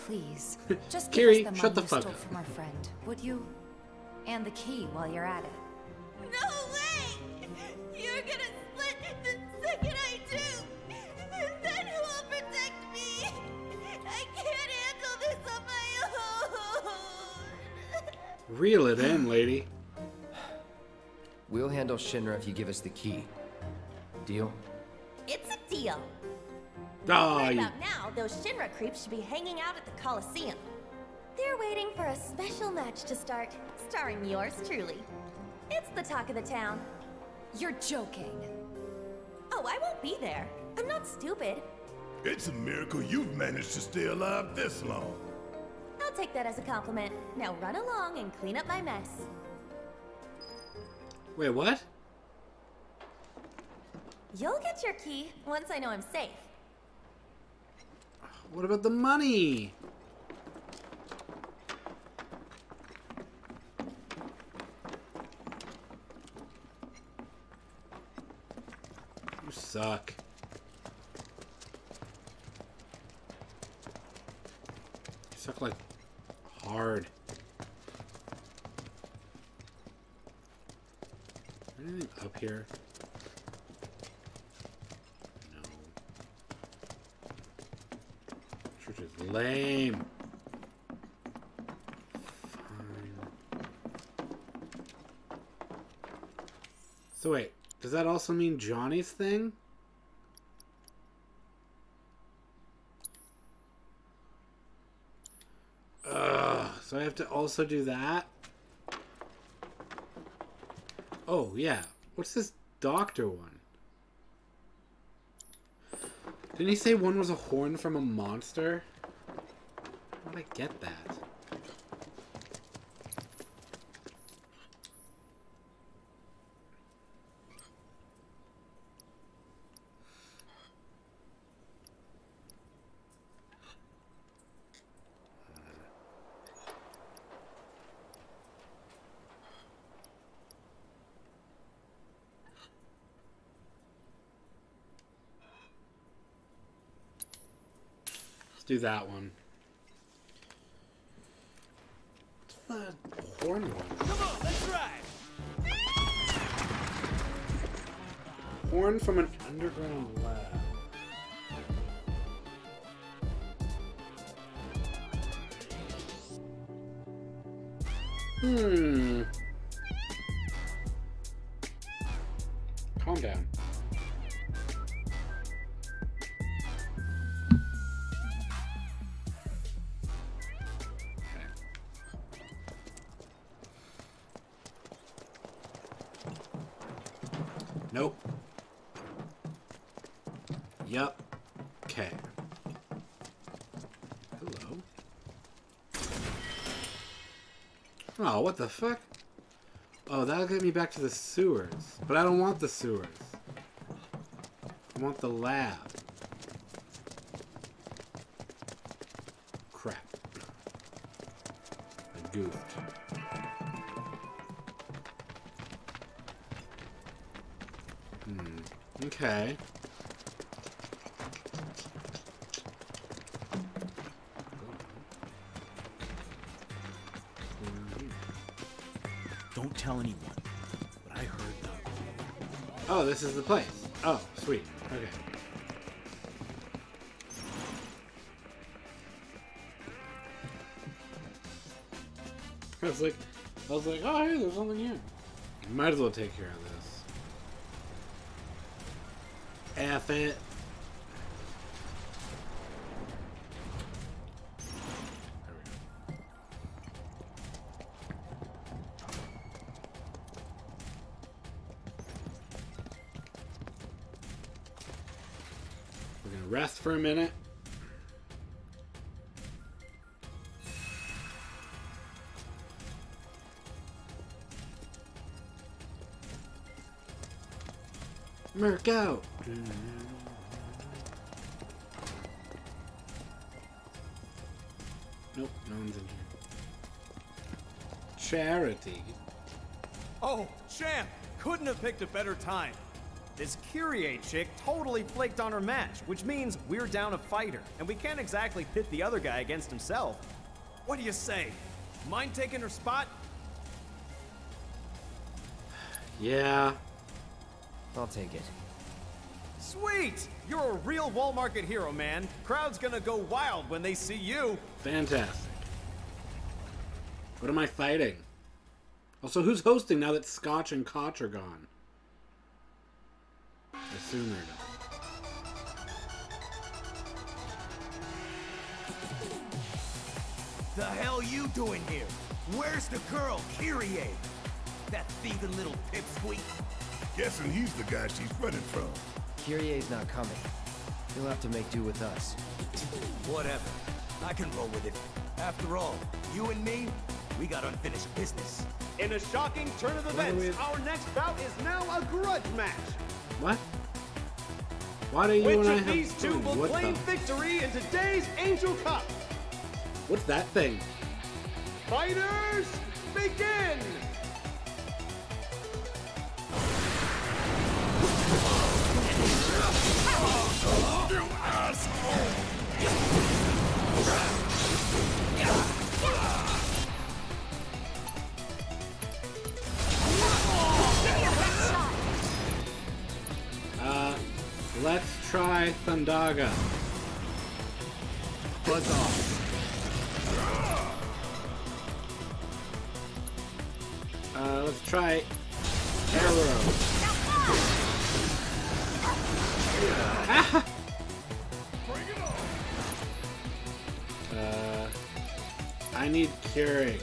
please, just Kiri, give us the shut money the you fuck stole up. from our friend, would you? And the key while you're at it. No way! You're gonna split the second I do! And then who will protect me? I can't handle this on my own! Reel it in, lady. We'll handle Shinra if you give us the key. Deal? It's a deal. Oh, right you... about now, those Shinra creeps should be hanging out at the Coliseum. They're waiting for a special match to start, starring yours truly. It's the talk of the town. You're joking. Oh, I won't be there. I'm not stupid. It's a miracle you've managed to stay alive this long. I'll take that as a compliment. Now run along and clean up my mess. Wait, what? You'll get your key once I know I'm safe. What about the money? You suck. You suck like hard. Is there anything up here? Church is lame. Fine. So wait, does that also mean Johnny's thing? Ugh, so I have to also do that? Oh, yeah. What's this doctor one? Didn't he say one was a horn from a monster? How did I get that? Do that one. What's the horn one? Come on, let's ride. Horn from an underground lab. Hmm. Calm down. Nope. Yup. Okay. Hello. Oh, what the fuck? Oh, that'll get me back to the sewers. But I don't want the sewers. I want the lab. Crap. I goofed. Hmm. Okay. Don't tell anyone, but I heard the... Oh, this is the place. Oh, sweet. Okay. I was like, I was like, oh, hey, there's something here. Might as well take care of this. F it. We're gonna rest for a minute. Merc out. Nope, no one's in here. Charity. Oh, champ! Couldn't have picked a better time. This Kyrie chick totally flaked on her match, which means we're down a fighter, and we can't exactly pit the other guy against himself. What do you say? Mind taking her spot? Yeah. I'll take it. Sweet! You're a real wall market hero, man. Crowd's gonna go wild when they see you. Fantastic. What am I fighting? Also, who's hosting now that Scotch and Koch are gone? I assume they're not. The hell you doing here? Where's the girl, Kyrie? That thieving little pipsqueak? Guessing he's the guy she's running from. Kyrie's not coming. He'll have to make do with us. Whatever. I can roll with it. After all, you and me, we got unfinished business. In a shocking turn of events, our next bout is now a grudge match. What? Why do you Which and I of have these two fun? will What claim the? victory in today's Angel Cup? What's that thing? Fighters, begin! You asshole! Uh, let's try Thundaga. Buzz off. Uh, let's try Arrow. Ah! Uh, I need curing.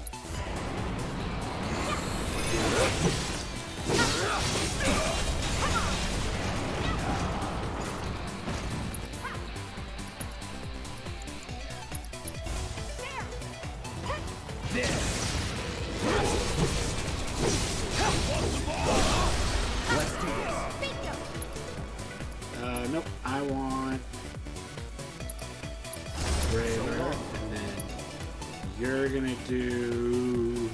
Uh, nope. I want Braver, and then you're gonna do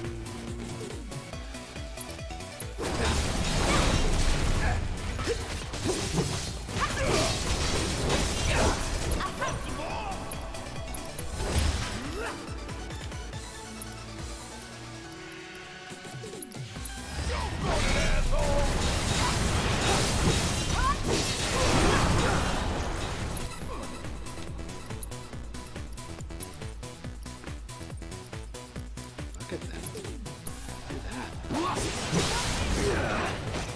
Look at that. Do that.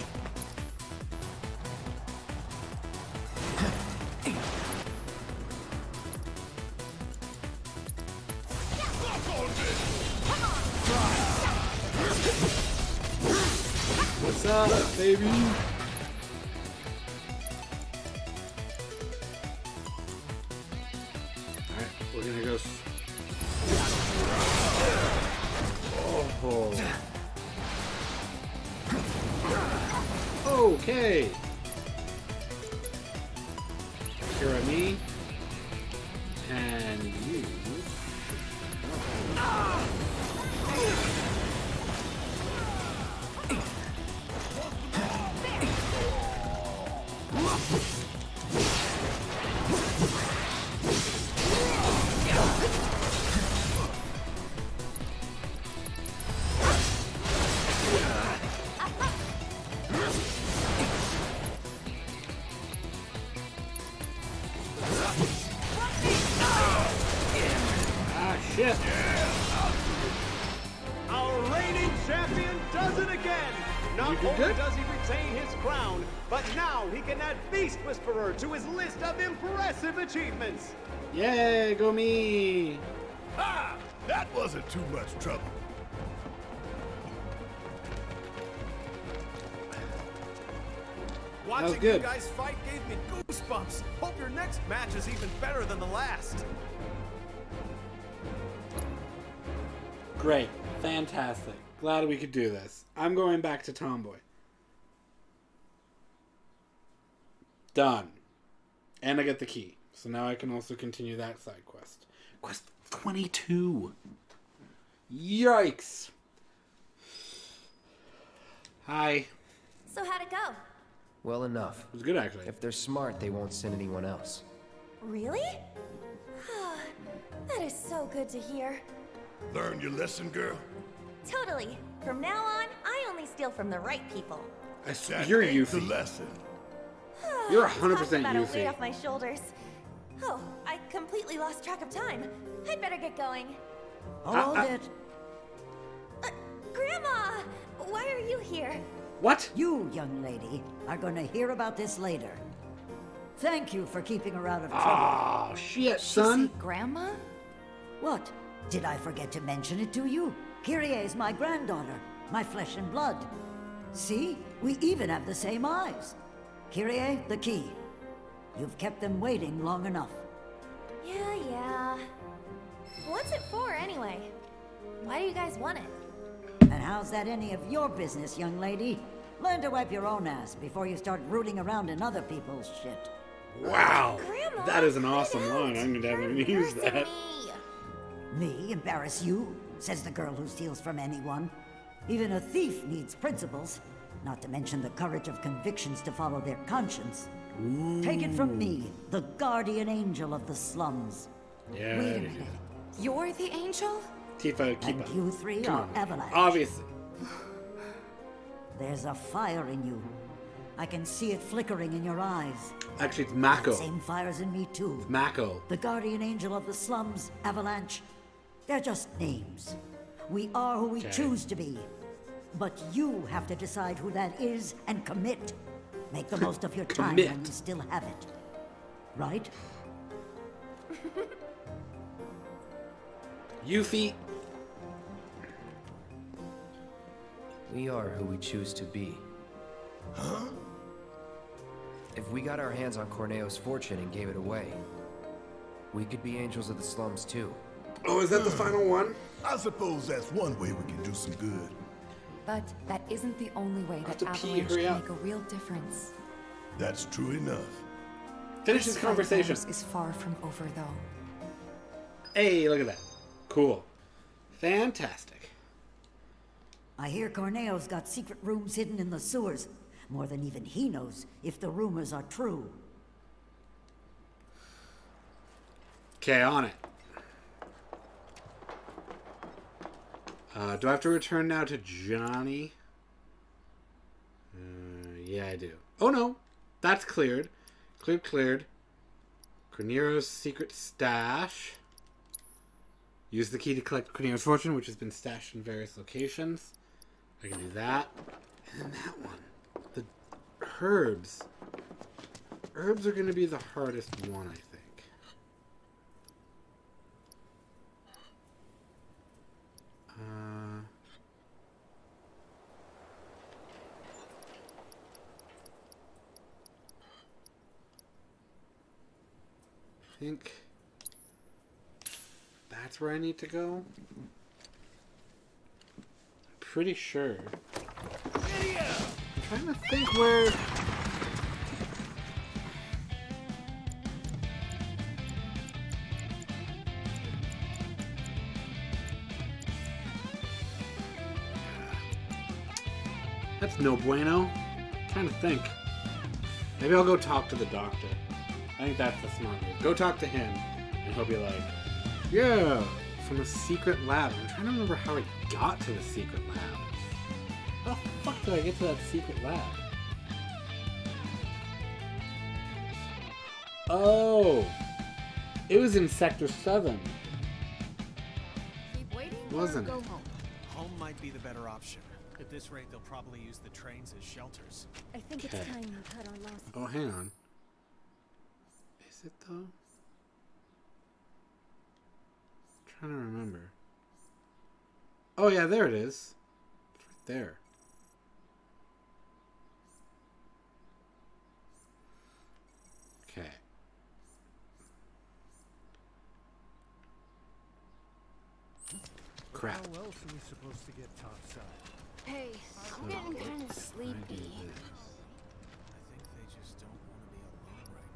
What's up, baby? Alright, we're gonna go. s- Oh. Okay. You're me. And you. Shit. Our reigning champion does it again! Not You did only good. does he retain his crown, but now he can add Beast Whisperer to his list of impressive achievements! Yay, go me! Ah! That wasn't too much trouble. Watching you good. guys fight gave me goosebumps. Hope your next match is even better than the last. Great. Fantastic. Glad we could do this. I'm going back to Tomboy. Done. And I get the key. So now I can also continue that side quest. Quest twenty-two. Yikes. Hi. So how'd it go? Well enough. It was good, actually. If they're smart, they won't send anyone else. Really? That is so good to hear. Learn your lesson, girl? Totally. From now on, I only steal from the right people. I You're Yuffie. The lesson. You're one hundred percent Talk about a weight Yuffie. off my shoulders. Oh, I completely lost track of time. I'd better get going. Hold uh, uh, it. Uh, Grandma! Why are you here? What? You, young lady, are going to hear about this later. Thank you for keeping her out of trouble. Oh, shit, son. She say Grandma? What? Did I forget to mention it to you? Kyrie is my granddaughter, my flesh and blood. See? We even have the same eyes. Kyrie, the key. You've kept them waiting long enough. Yeah, yeah. What's it for, anyway? Why do you guys want it? And how's that any of your business, young lady? Learn to wipe your own ass before you start rooting around in other people's shit. Wow. Grandma, that is an awesome line. I'm going to have to use that. Me. Me embarrass you? Says the girl who steals from anyone. Even a thief needs principles. Not to mention the courage of convictions to follow their conscience. Ooh. Take it from me, the guardian angel of the slums. Yeah. Wait a minute. You're the angel? Tifa, keep And up. you three Come are on. Avalanche. Obviously. There's a fire in you. I can see it flickering in your eyes. Actually, it's Mako. That same fire's in me too. It's Mako. The guardian angel of the slums, Avalanche. They're just names. We are who we Okay. choose to be. But you have to decide who that is and commit. Make the most of your time Commit. when you still have it. Right? Yuffie. We are who we choose to be. Huh? If we got our hands on Corneo's fortune and gave it away, we could be angels of the slums too. Oh, is that the final one? I suppose that's one way we can do some good. But that isn't the only way that to pee, Avalanche hurry can up. make a real difference. That's true enough. Finish this fight conversation. of ours is far from over, though. Hey, look at that. Cool. Fantastic. I hear Corneo's got secret rooms hidden in the sewers. More than even he knows, if the rumors are true. Okay, on it. Uh, do I have to return now to Johnny? Uh, yeah, I do. Oh, no. That's cleared. Cleared, cleared. Corneo's secret stash. Use the key to collect Corneo's fortune, which has been stashed in various locations. I can do that. And then that one. The herbs. Herbs are going to be the hardest one, I think. Uh, I think that's where I need to go. I'm pretty sure. I'm trying to think where. That's no bueno. I'm trying to think. Maybe I'll go talk to the doctor. I think that's the smart move. Go talk to him, and he'll be like, yeah, from a secret lab. I'm trying to remember how I got to the secret lab. How the fuck did I get to that secret lab? Oh! It was in Sector seven. Keep waiting Wasn't or go it? home? Home might be the better option. At this rate, they'll probably use the trains as shelters. I think Okay. it's time we cut our losses. Oh, hang on. Is it though? I'm trying to remember. Oh yeah, there it is. It's right there. Okay. Crap. How else are we supposed to get topside? Hey, I'm getting kind of sleepy. I think they just don't want to be alone right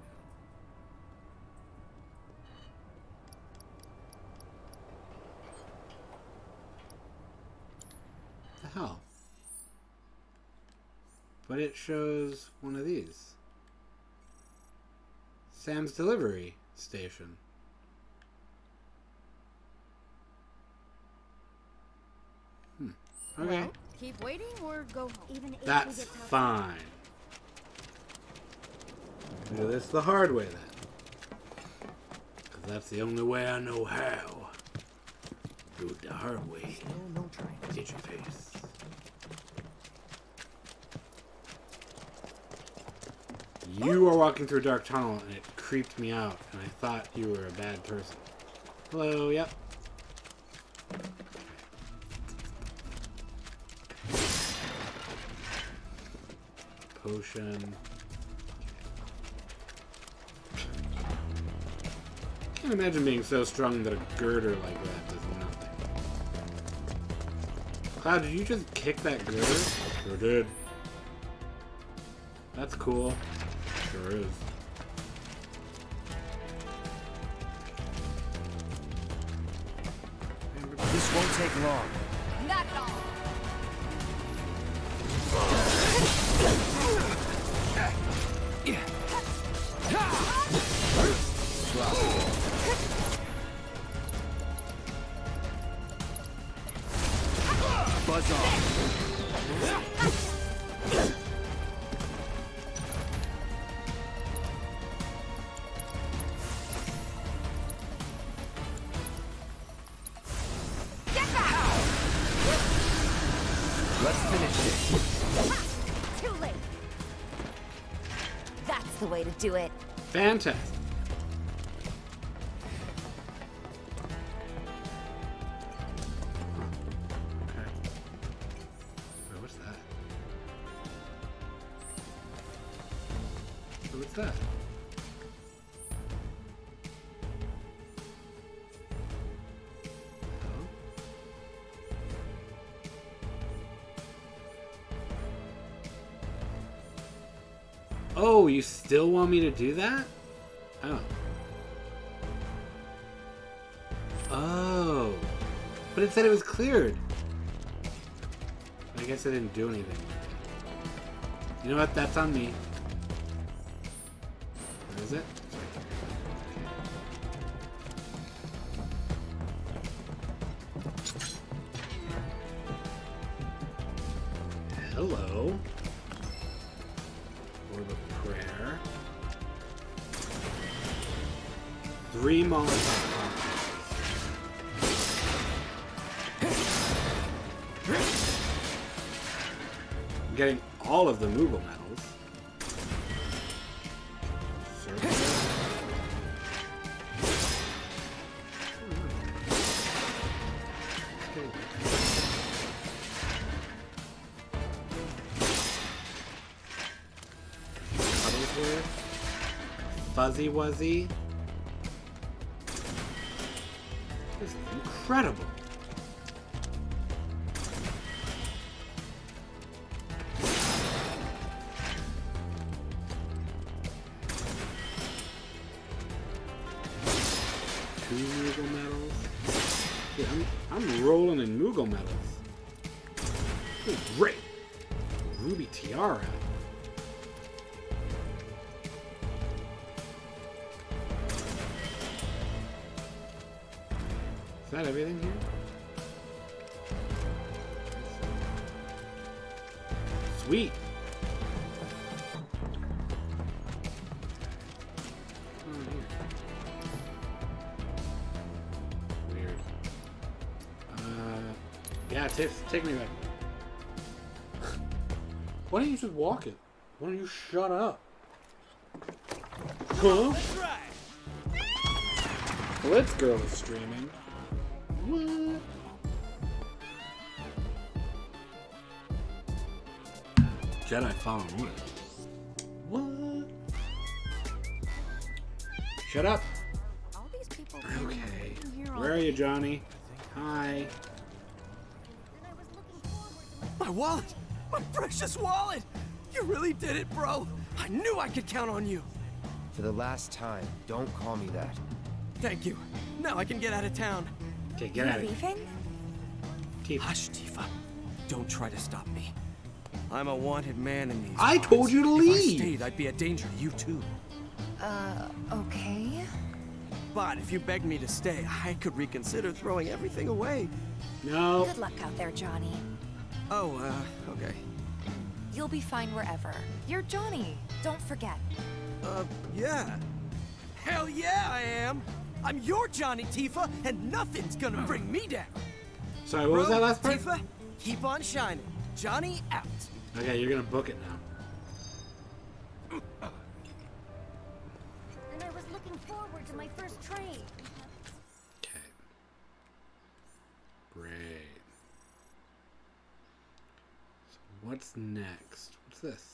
now. The hell? but it shows one of these. Sam's delivery station. Hmm. Okay. Well, keep waiting or go home. Even if That's we get tough. fine. Do this the hard way then. Because that's the only way I know how. Do it the hard way. No, no trying. Get your face. You are walking through a dark tunnel and it creeped me out and I thought you were a bad person. Hello, yep. Potion. I can't imagine being so strong that a girder like that does nothing. Cloud, did you just kick that girder? Sure did. That's cool. Sure is. This won't take long. Not at all. Buzz off. Let's finish this. Too late. That's the way to do it. Fantastic. Okay. Wait, what's that? Wait, what's that? Oh, you still want me to do that? Oh. Oh. But it said it was cleared. I guess I didn't do anything. You know what? That's on me. Where is it? Hello. Orb of prayer. Three Molotov I'm getting all of the Moogle medals. Fuzzy Wuzzy. This is incredible. Two Moogle medals. Dude, I'm, I'm rolling in Moogle medals. This is great. Ruby Tiara. Is that everything here? Sweet. Oh, here. Weird. Uh, yeah, take, take me back. Why don't you just walk it? Why don't you shut up? Huh? That's right. Blitz Girl is streaming. What? Jedi Fallen Order. What? Shut up. All these people Okay. Where are you, Johnny? Hi. My wallet! My precious wallet! You really did it, bro! I knew I could count on you! For the last time, don't call me that. Thank you. Now I can get out of town. Okay, get out of here. Hush, Tifa. Don't try to stop me. I'm a wanted man in these I parts. told you to If I leave. stayed, I'd be a danger to you too. Uh, okay. But if you begged me to stay, I could reconsider throwing everything away. No. Good luck out there, Johnny. Oh, uh, okay. You'll be fine wherever. You're Johnny. Don't forget. Uh, yeah. Hell yeah, I am. I'm your Johnny, Tifa, and nothing's gonna bring me down. Sorry, what was that last part? Tifa, keep on shining. Johnny out. Okay, you're gonna book it now. And I was looking forward to my first train. Okay. Great. So what's next? What's this?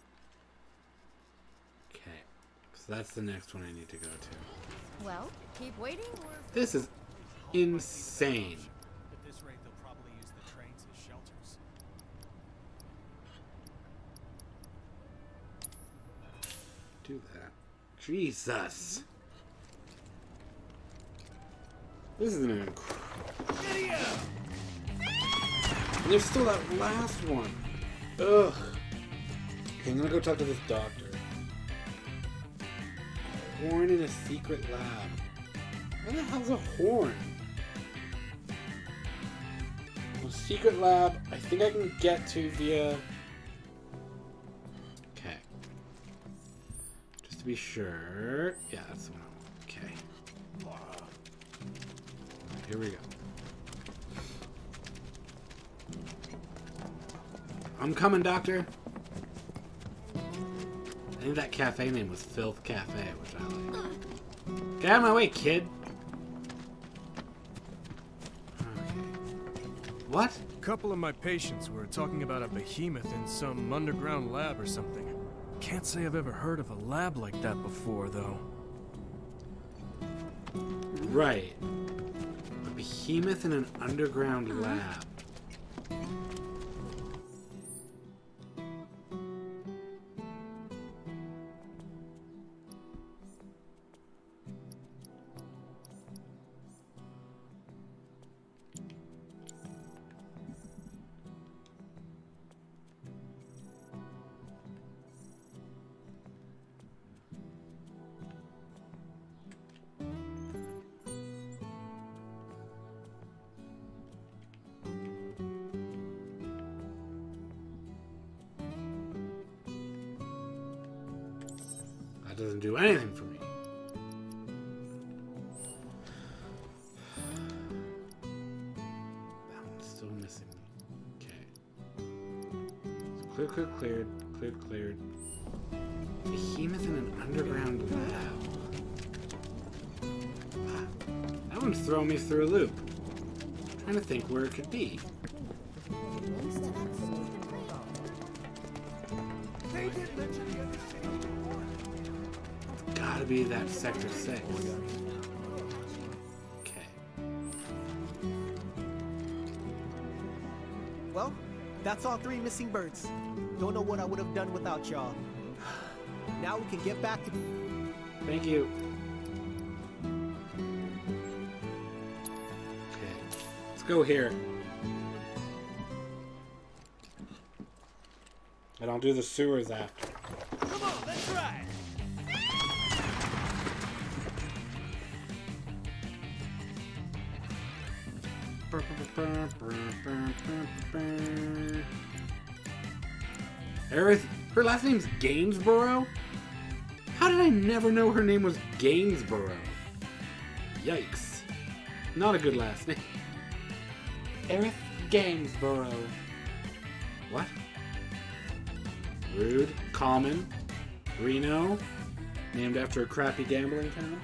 Okay. So that's the next one I need to go to. Well, keep waiting or... This is insane. At this rate, they'll probably use the trains as shelters. Do that. Jesus. This is an incredible. And there's still that last one. Ugh. Okay, I'm gonna go talk to this doctor. Horn in a secret lab. Where the hell's a horn? Well, secret lab, I think I can get to via... Okay. Just to be sure. Yeah, that's the one I want. Okay. Here we go. I'm coming, doctor. I think that cafe name was Filth Cafe, which I like. Get out of my way, kid. Okay. What? A couple of my patients were talking about a behemoth in some underground lab or something. Can't say I've ever heard of a lab like that before, though. Right. A behemoth in an underground lab. That doesn't do anything for me. That one's still missing. Okay. So clear, clear, cleared. Cleared, cleared. Behemoth in an underground lab. Wow. That one's throwing me through a loop. I'm trying to think where it could be. Gotta be that sector six. Okay. Well, that's all three missing birds. Don't know what I would have done without y'all. Now we can get back to... Thank you. Okay. Let's go here. I don't do the sewers after. Come on, let's ride! Aerith, her last name's Gainsborough? How did I never know her name was Gainsborough? Yikes. Not a good last name. Aerith Gainsborough. What? Rude. Common. Reno. Named after a crappy gambling town.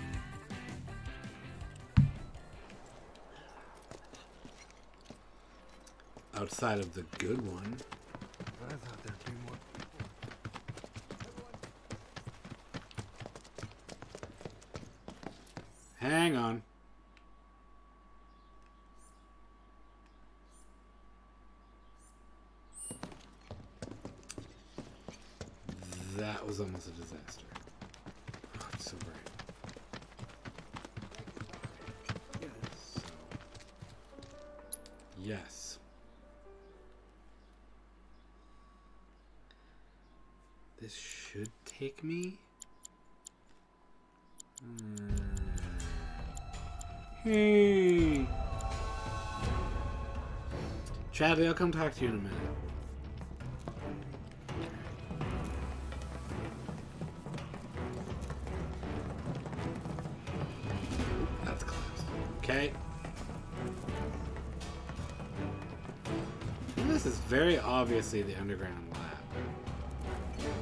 Outside of the good one. I thought there'd be more people. Hang on. That was almost a disaster. Oh, it's so bright. So, yes. should take me. Hmm. Hey. Chadley, I'll come talk to you in a minute. That's close. Okay. This is very obviously the underground lab. Okay.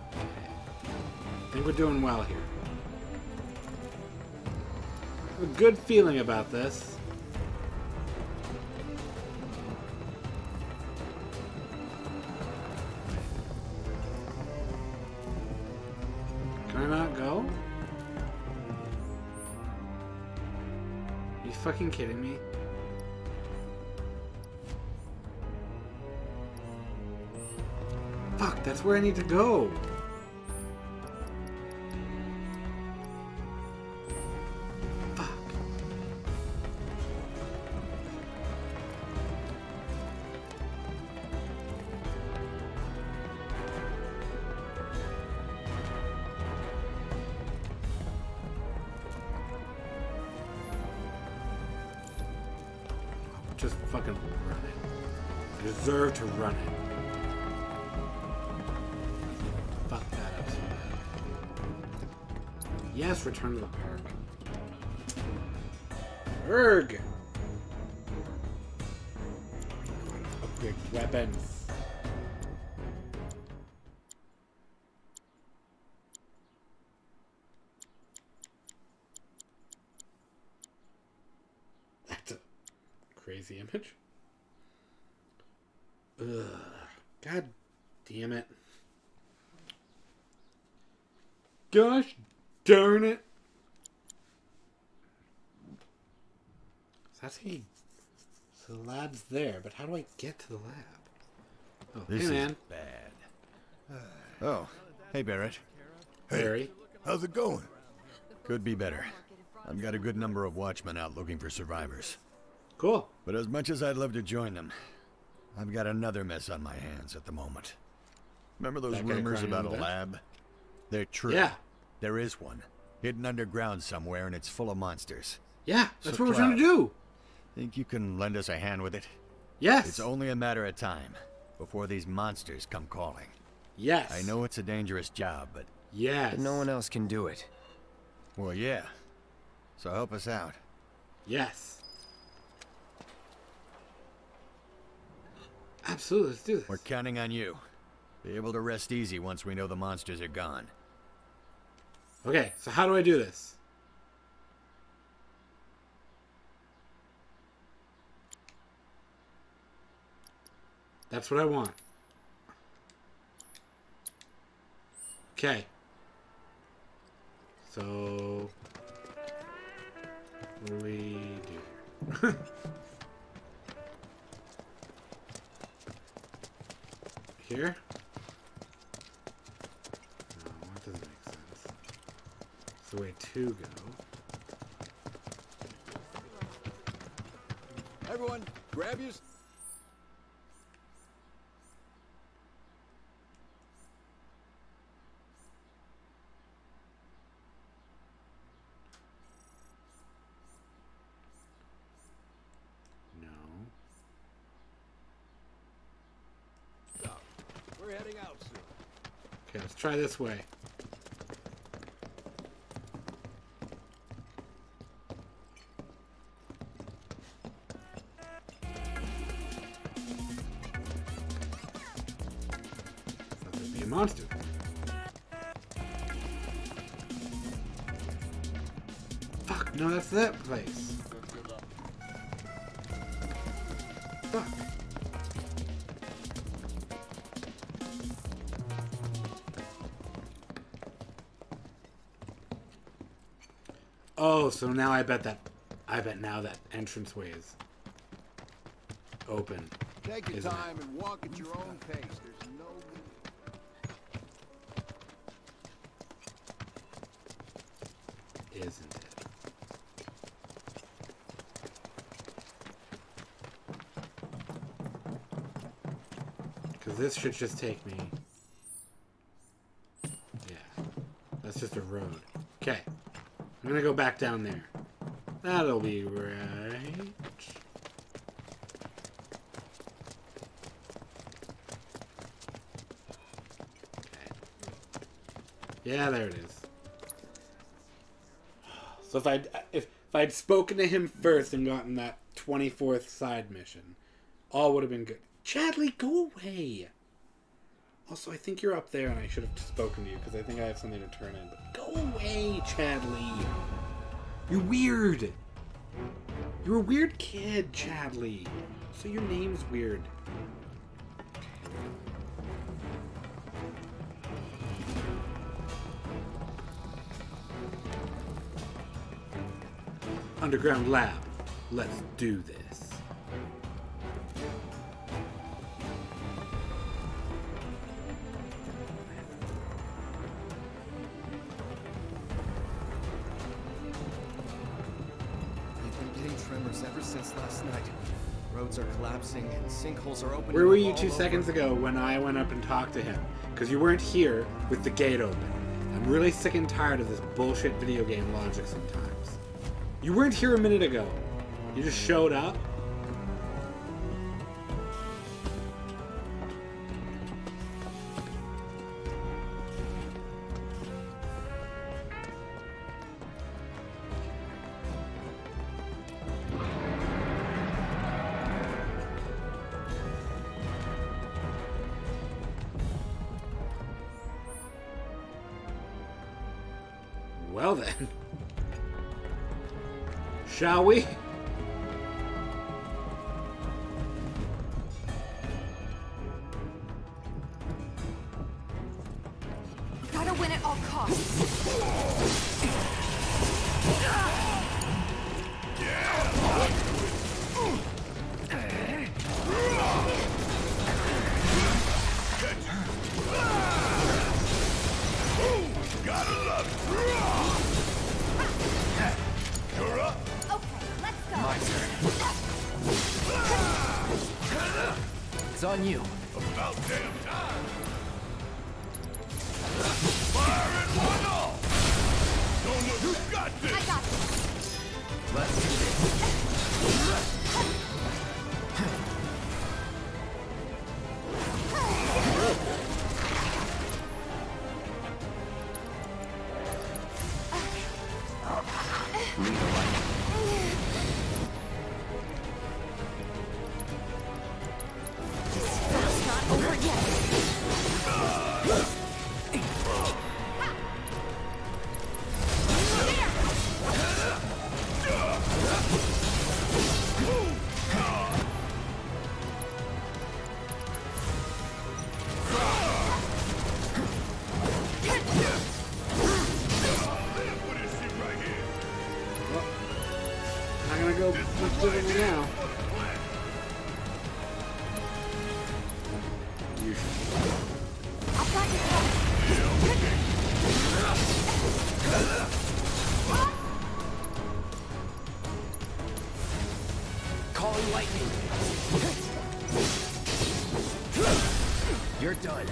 I think we're doing well here. I have a good feeling about this. Can I not go? Are you fucking kidding me? Fuck, that's where I need to go. Fuck. Just fucking run it. I deserve to run it. Yes, return to the park. Erg! Upgrade weapons. That's a crazy image. Ugh. God damn it. Gosh darn it. So that's he. So the lab's there, but how do I get to the lab? Oh, This hey man. is bad. Oh, hey Barrett. Hey, Barry. How's it going? Could be better. I've got a good number of watchmen out looking for survivors. Cool. But as much as I'd love to join them, I've got another mess on my hands at the moment. Remember those That guy rumors crying about on a the lab? They're true. Yeah. There is one. Hidden underground somewhere, and it's full of monsters. Yeah, that's So what we're trying to Cloud, do. Think you can lend us a hand with it? Yes. It's only a matter of time before these monsters come calling. Yes. I know it's a dangerous job, but... Yes. But no one else can do it. Well, yeah. So help us out. Yes. Absolutely, let's do this. We're counting on you. Be able to rest easy once we know the monsters are gone. Okay, so how do I do this? That's what I want. Okay. So... what do we do here? Here? No, that doesn't make sense. It's the way to go. Everyone, grab your... No. We're heading out soon. Okay, let's try this way. Thought there'd be a monster. Fuck, no, that's that place. Fuck. Oh, so now I bet that, I bet now that entranceway is open. Take your isn't it? time and walk at your own pace. There's no... Isn't it? Because this should just take me that's just a road. Okay. I'm gonna go back down there. That'll be right. Yeah, there it is. So if I'd, if, if I'd spoken to him first and gotten that twenty-fourth side mission, all would have been good. Chadley, go away! Also, I think you're up there and I should have spoken to you because I think I have something to turn in. But go away, Chadley! You're weird! You're a weird kid, Chadley. So your name's weird. Underground lab. Let's do this. We've been getting tremors ever since last night. Roads are collapsing and sinkholes are opening. Where were you all two over. seconds ago when I went up and talked to him? Because you weren't here with the gate open. I'm really sick and tired of this bullshit video game logic sometimes. You weren't here a minute ago. You just showed up. Well then. Shall we? Gotta win at all costs. Gotta love it. You're up. Okay, let's go. My turn. It's on you. About damn time. Fire and one all. Don't look. You got this. I got this. Let's do this. You're done.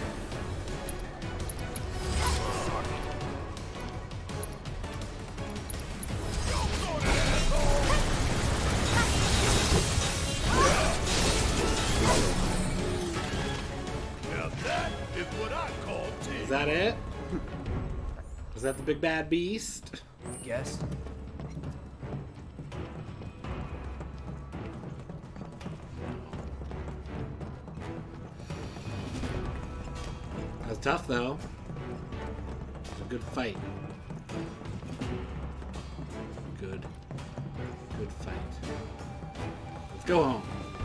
Now that is what I call team. Is that it? Was that the big bad beast? I guess. That was tough though. It was a good fight. Good. Good fight. Let's go home.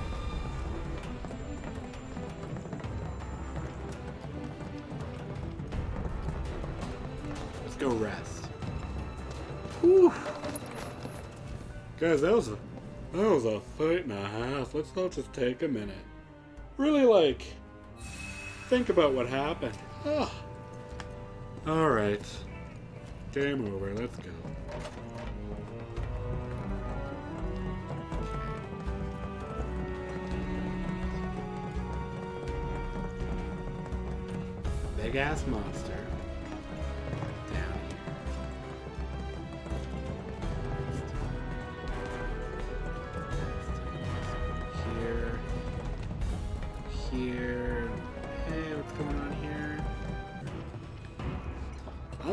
Let's go rest. Whew. Guys, that was a that was a fight and a half. Let's all just take a minute. Really like think about what happened. Oh. Alright. Game over. Let's go. Big ass monster. Down here.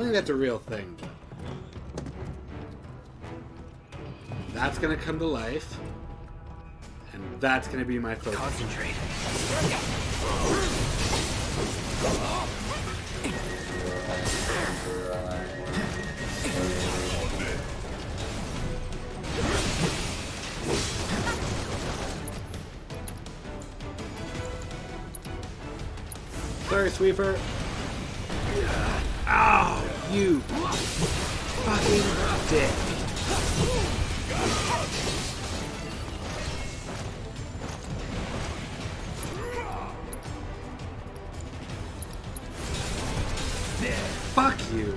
don't think that's a real thing, but that's gonna come to life, and that's gonna be my focus. Concentrate. Sorry, Sweeper. Ow, you fucking dick. Fuck you.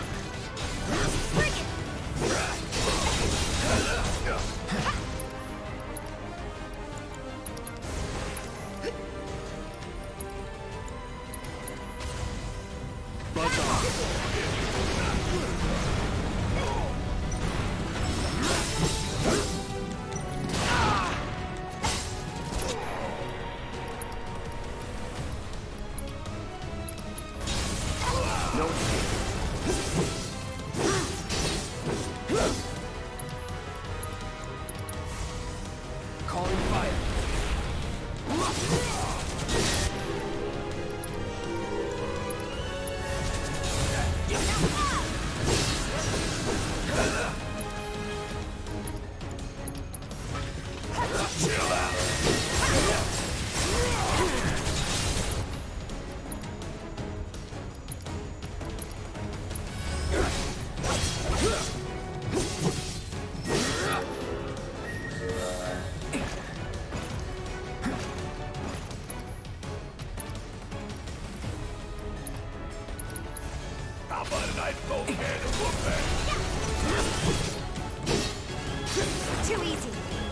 Too easy.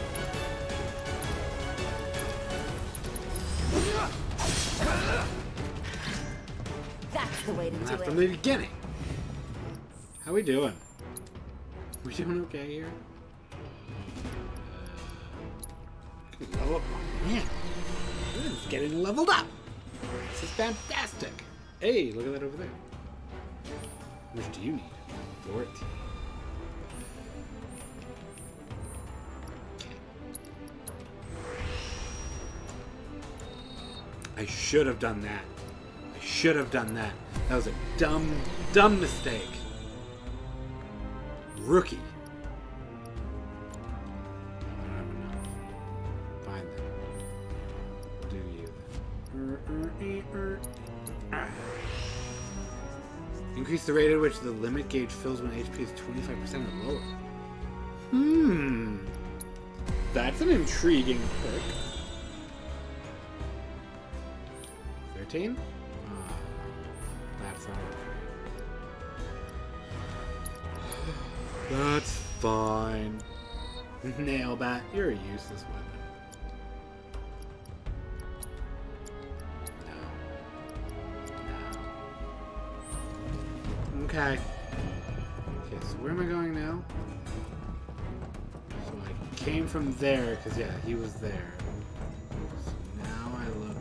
That's the way to do Not it. from the beginning. How we doing? We doing okay here? Uh, level up. Man, it's getting leveled up. This is fantastic. Hey, look at that over there. How much do you need? fourteen. I should have done that. I should have done that. That was a dumb, dumb mistake. Rookie. I don't have enough. Fine then. Do you then. Ah. Increase the rate at which the limit gauge fills when H P is twenty-five percent or lower. Hmm. That's an intriguing perk. thirteen? Oh, that's alright. That's fine. Nailbat, you're a useless weapon. No. No. Okay. Okay, so where am I going now? So I came from there, because yeah, he was there. So now I look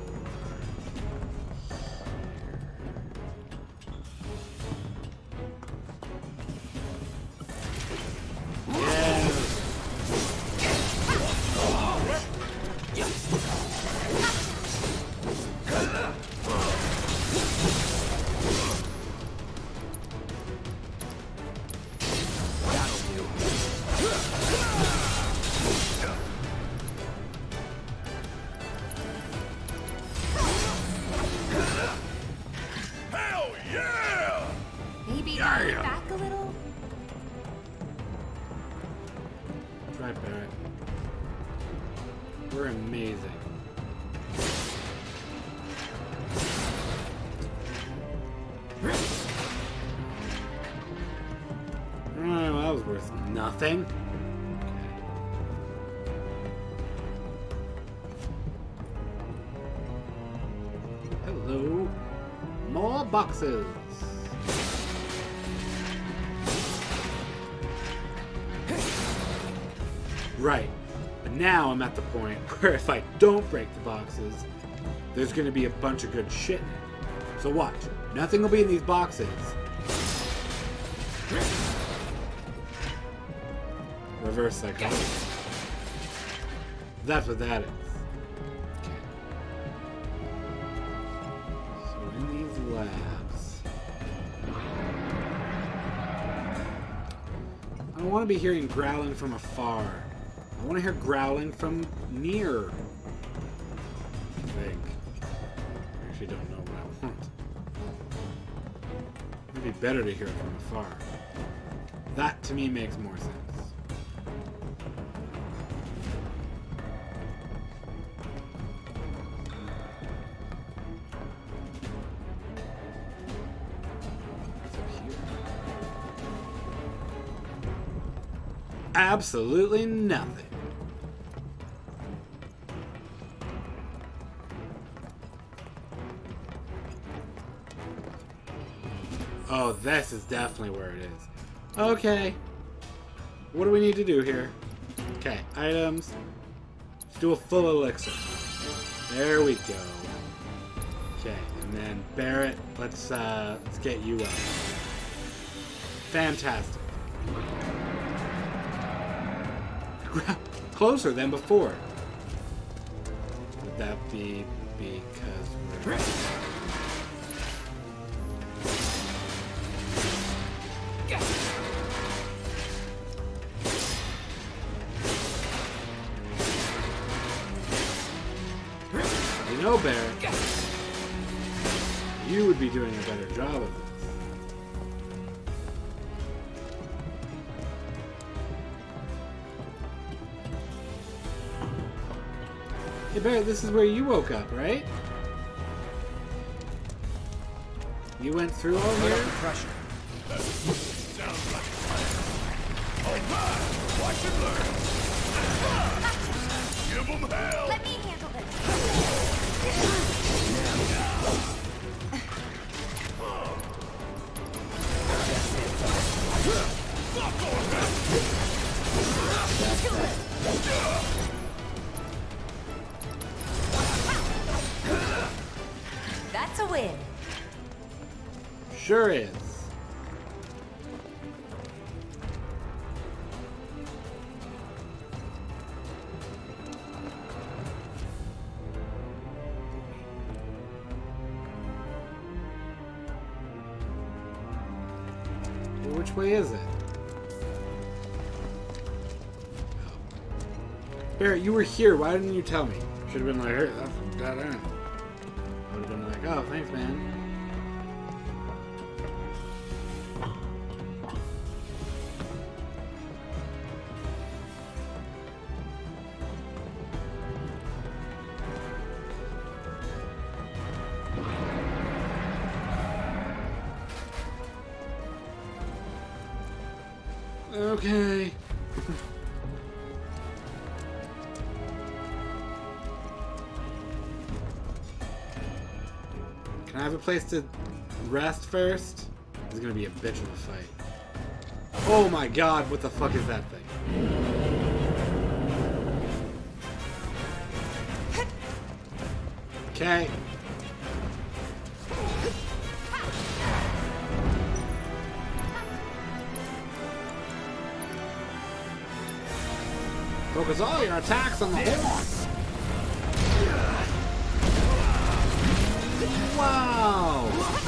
nothing. Hello. More boxes. Right. But now I'm at the point where if I don't break the boxes, there's going to be a bunch of good shit in it. So watch. Nothing will be in these boxes. Reverse psychology. That's what that is. Okay. So in these labs, I don't want to be hearing growling from afar. I want to hear growling from near. I think. I actually don't know what I want. It'd be better to hear it from afar. That to me makes more sense. Absolutely nothing. Oh, this is definitely where it is. Okay. What do we need to do here? Okay, items. Let's do a full elixir. There we go. Okay, and then Barrett, let's uh let's get you up. Fantastic. Closer than before. Would that be because we're... You know, Barrett, you would be doing a better job of this. Hey Barrett, this is where you woke up, right? You went through all here? The pressure. Sounds like a plan. All right, watch and learn. Give them hell. Let me handle this. That's a win. Sure is. Well, which way is it? Barrett, you were here. Why didn't you tell me? Should have been like, hey, that's from dead end. I would have been like, oh, thanks, man. Okay. Can I have a place to rest first? This is gonna be a bitch of a fight. Oh my god, what the fuck is that thing? Okay. Focus all your attacks on the horn. Wow.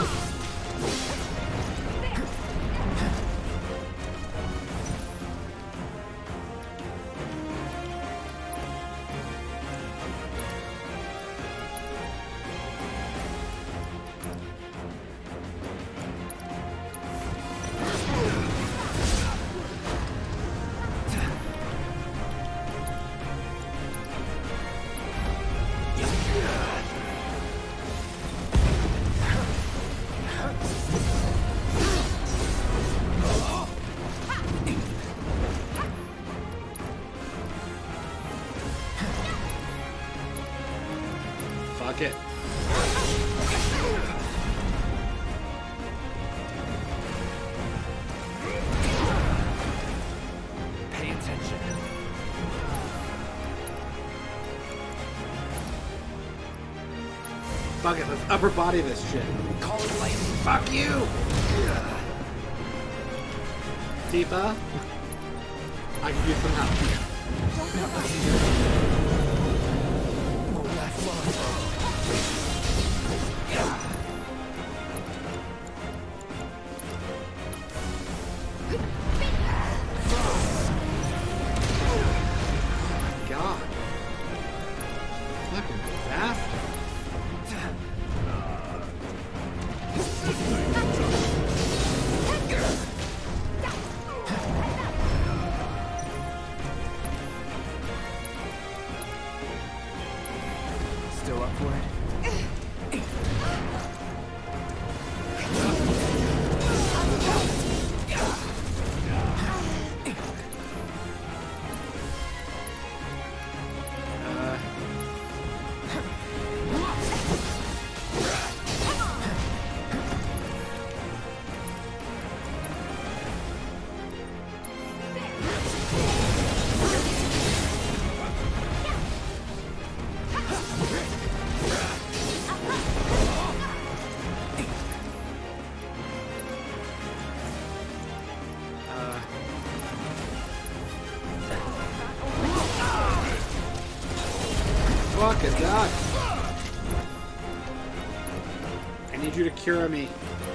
Fuck it. Pay attention. Fuck it, let's upper body this shit. Call it lightning. Fuck you! Tifa. I can use some help. God. Fucking disaster. Still up for it? Fuck it, God. I need you to cure me.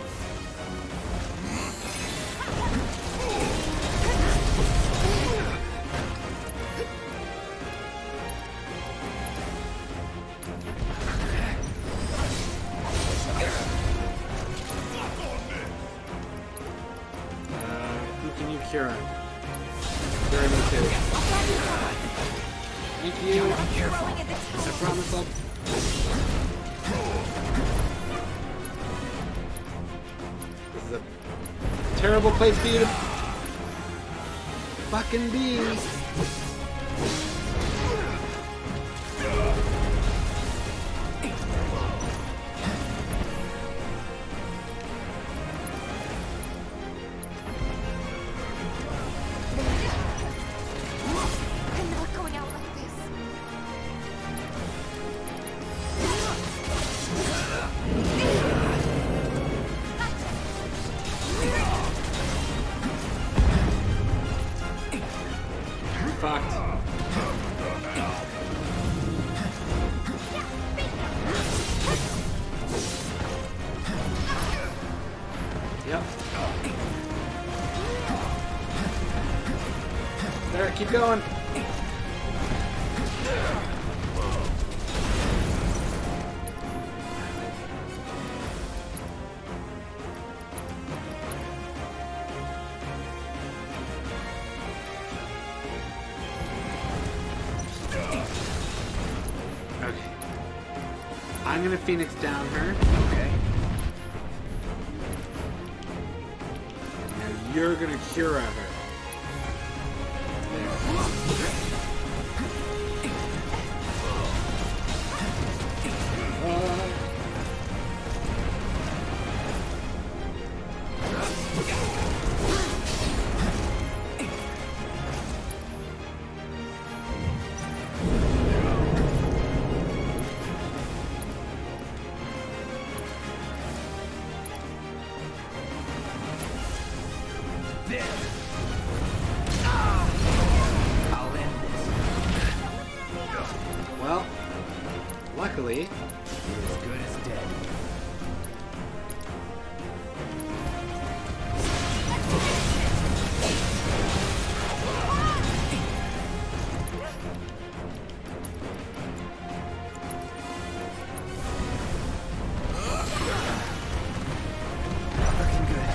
Uh, who can you cure? Cure me too. Thank you. I promise I'll... This is a terrible place for you to fucking be. Fucked. Yep. There, keep going. I'm gonna Phoenix down her. Okay. Now you're gonna cure at her. Uh, Well, luckily, you're as good as dead. Looking good.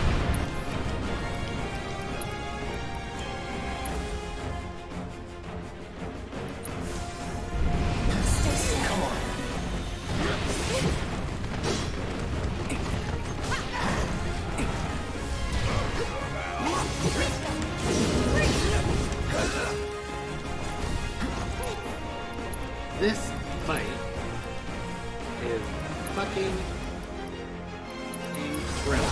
Come on. this fight is fucking incredible.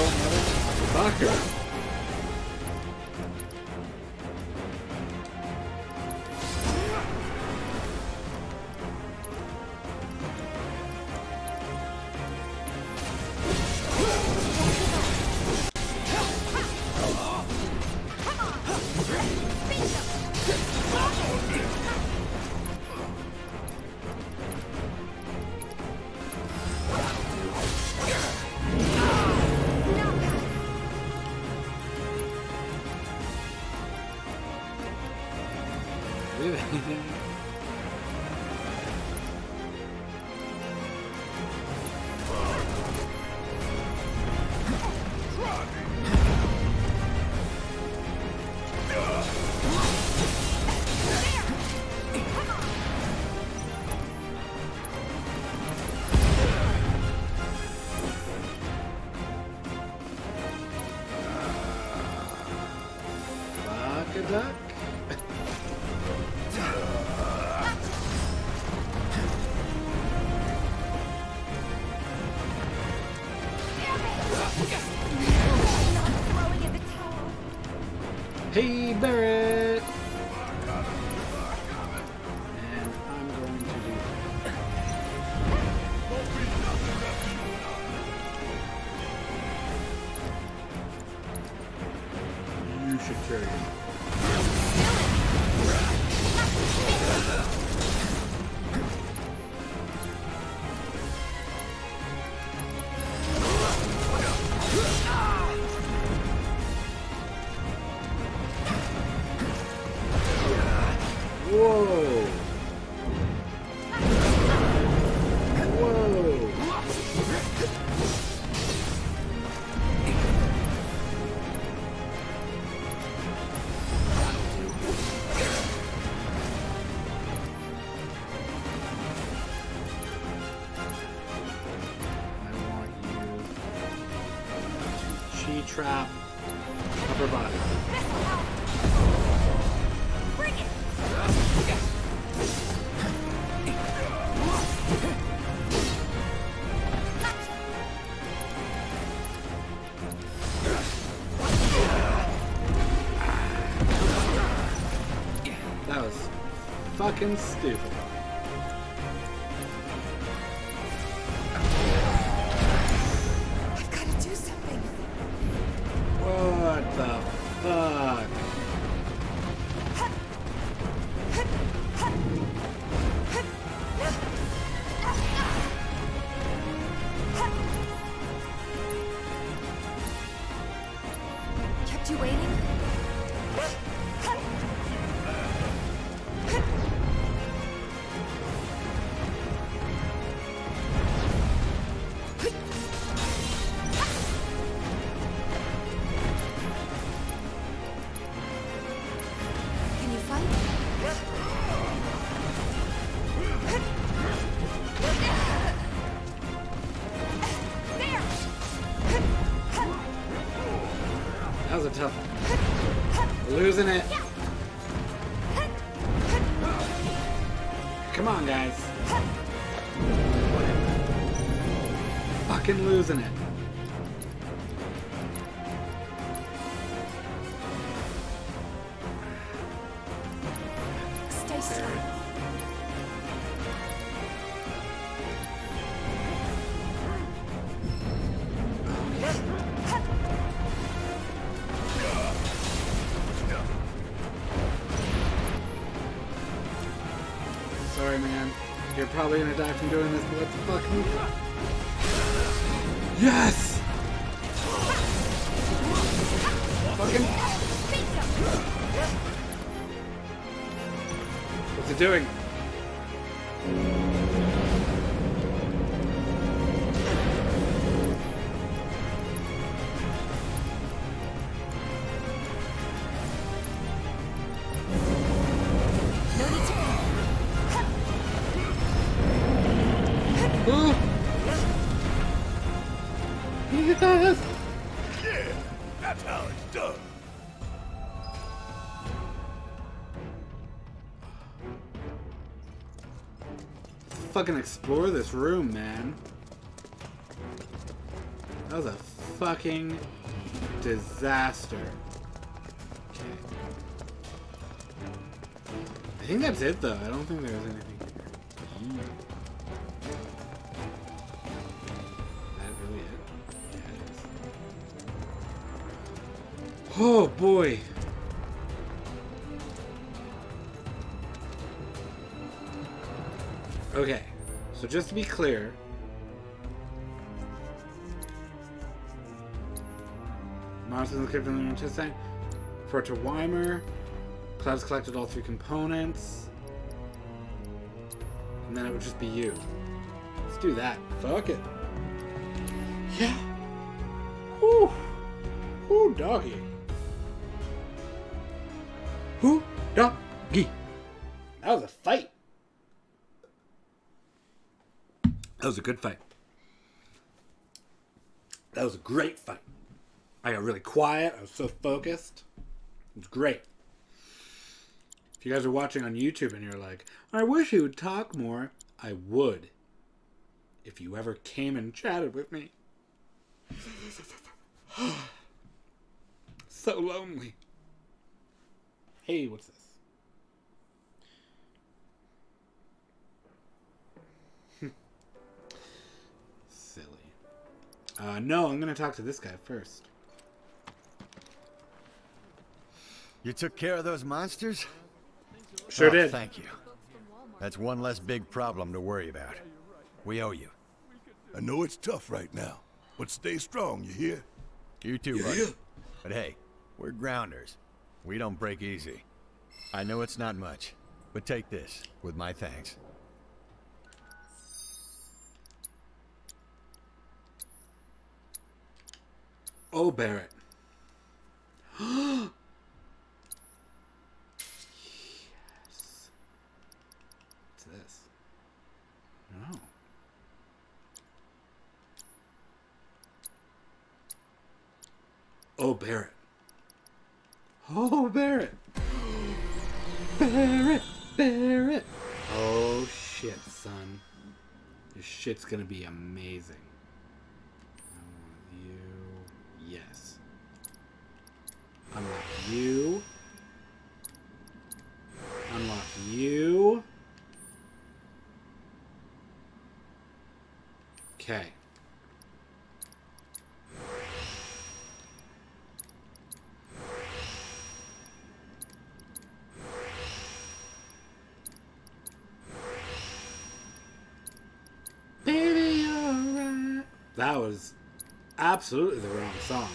motherfucker. Duck. Hey, Barrett! And I'm going to do that. You should carry it. Whoa! Whoa! Trap upper body. Bring it. That was fucking stupid. What the fuck? Kept you waiting? That was a tough. Losing it. Come on, guys. Fucking losing it. Stay strong. Sorry, man. You're probably gonna die from doing this, but let's fucking... Yes! Fucking... What's it doing? Yes! Yeah, that's how it's done. Fucking explore this room, man. That was a fucking disaster. Okay. I think that's it, though. I don't think there's anything here. Mm. Is that really it? Yeah, it is. Oh, boy. Okay. So just to be clear, monsters in the crypt in the intestine. For to Weimer, Cloud's collected all three components, and then it would just be you. Let's do that. Fuck it. Yeah. Whoo. Whoo, doggy. Whoo, doggy. That was a fight. That was a good fight. That was a great fight. I got really quiet. I was so focused. It was great. If you guys are watching on YouTube and you're like, I wish he would talk more, I would. If you ever came and chatted with me. So lonely. Hey, what's this? Silly. Uh, no, I'm going to talk to this guy first. You took care of those monsters? Sure oh, did. Thank you. That's one less big problem to worry about. We owe you. I know it's tough right now, but stay strong, you hear? You too, Yeah, buddy. yeah. But hey, we're grounders. We don't break easy. I know it's not much, but take this with my thanks. Oh, Barrett. Yes. What's this? No. Oh, Barrett. Oh, Barrett. Barrett. Barrett. Oh, shit, son. This shit's gonna be amazing. You. Yes. Unlock you. Unlock you. Okay. Baby, you're right. That was absolutely the wrong song.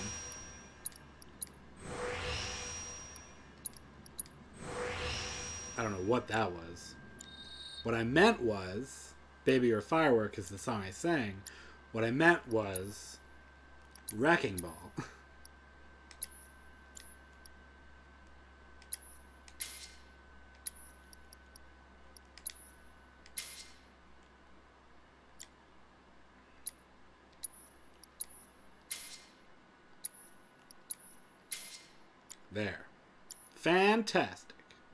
I don't know what that was. What I meant was, Baby You're a Firework is the song I sang. What I meant was Wrecking Ball. There. Fantastic.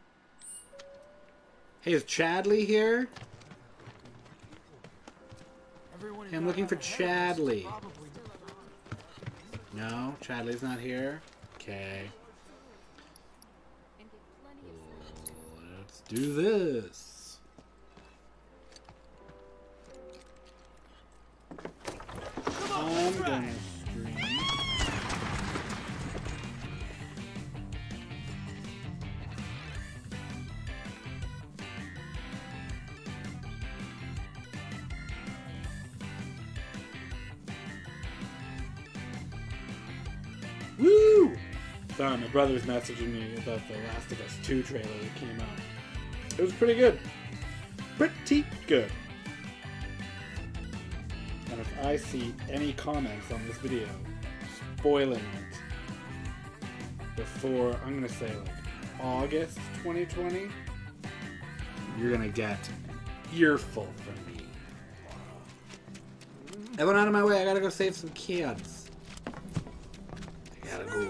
Hey, is Chadley here? Hey, I'm looking for Chadley. No, Chadley's not here. Okay. Let's do this. I'm gonna stream. Woo! Sorry, my brother's messaging me about the Last of Us two trailer that came out. It was pretty good. Pretty good. And if I see any comments on this video spoiling it before, I'm gonna say like August twenty twenty, you're gonna get earful from me. I went out of my way, I gotta go save some kids. I gotta go.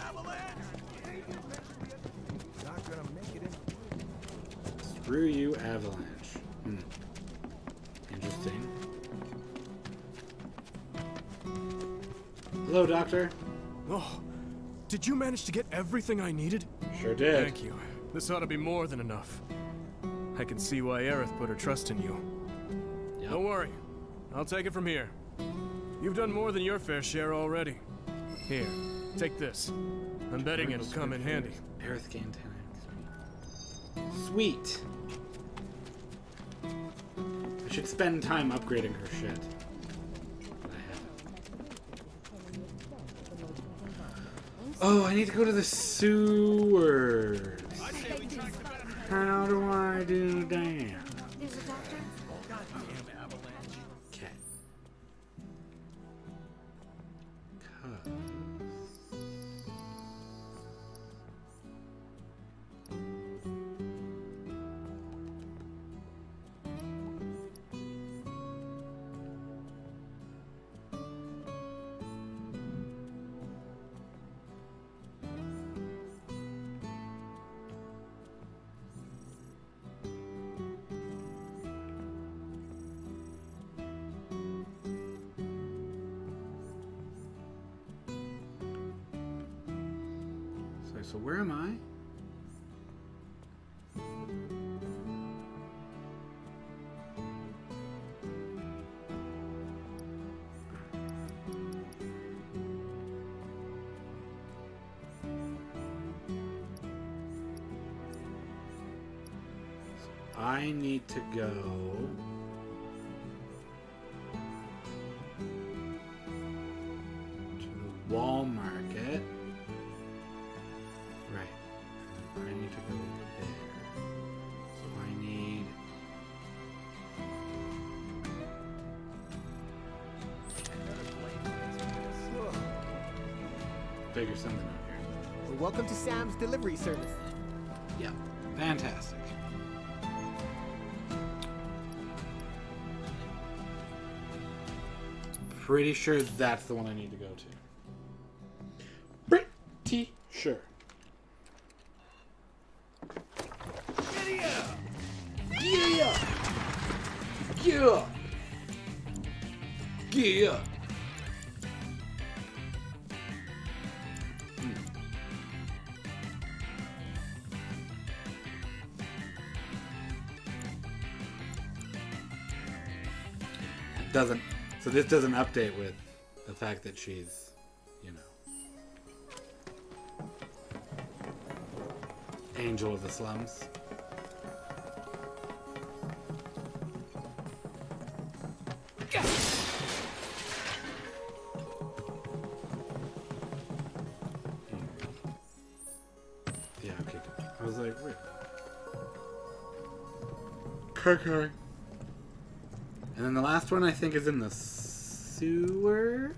Screw you, Avalanche. Hmm. Interesting. Hello, Doctor. Oh, did you manage to get everything I needed? Sure did. Thank you. This ought to be more than enough. I can see why Aerith put her trust in you. Yep. Don't worry. I'll take it from here. You've done more than your fair share already. Here, take this. I'm betting it'll come in handy. Aerith gained ten X P. Sweet. I should spend time upgrading her shit. But I haven't. Oh, I need to go to the sewers. How do I do that? There's a doctor. Okay. So where am I? So I need to go to the wall market. I need to go there. So I need... figure something out here. Well, welcome to Sam's delivery service. Yeah, fantastic. Pretty sure that's the one I need to go to. Pretty sure. Yeah! Yeah! Yeah! Hmm. Doesn't, so this doesn't update with the fact that she's, you know, Angel of the Slums. Yeah, okay, good. I was like, wait. Okay. And then the last one I think is in the sewers.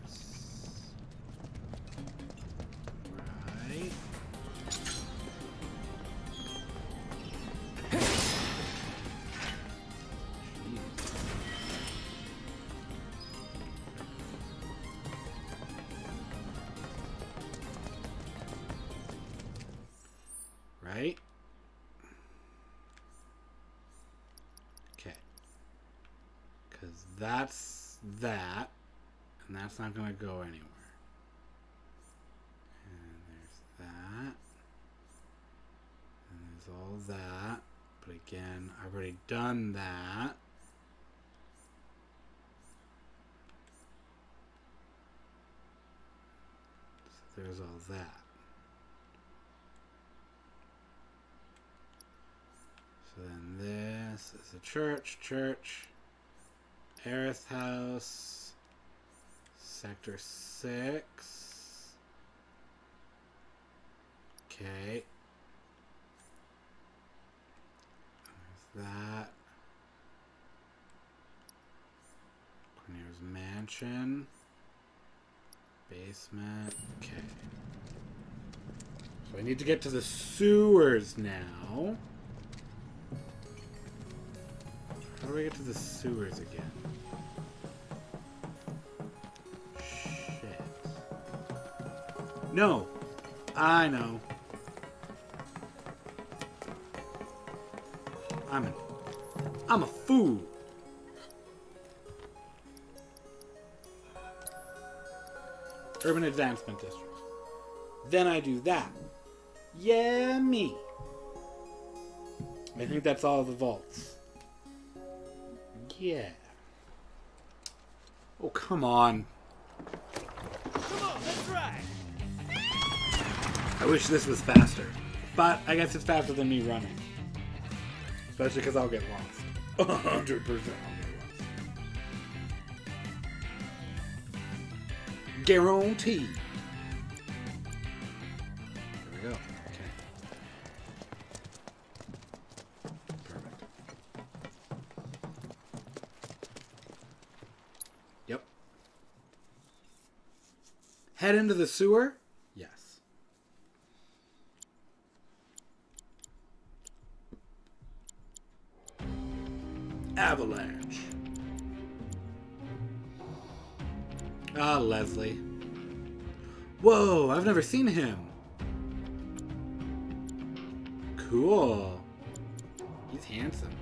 Right. Right? Okay. Because that's that, and that's not going to go anywhere. And there's that. And there's all that. But again, I've already done that. So there's all that. So then this is a church, church, Aerith house, sector six. Okay. There's that. Cornelius mansion. Basement. Okay. So I need to get to the sewers now. How do I get to the sewers again? Shit. No! I know. I'm an... I'm a fool! Urban Advancement District. Then I do that. Yeah, me. I think that's all the vaults. Yeah. Oh, come on. Come on, let's ride. I wish this was faster. But I guess it's faster than me running. Especially because I'll get lost. one hundred percent I'll get lost. Guaranteed. There we go. Okay. Perfect. Yep. Head into the sewer? Yes. Avalanche. Ah, Leslie. Whoa, I've never seen him. Cool. He's handsome.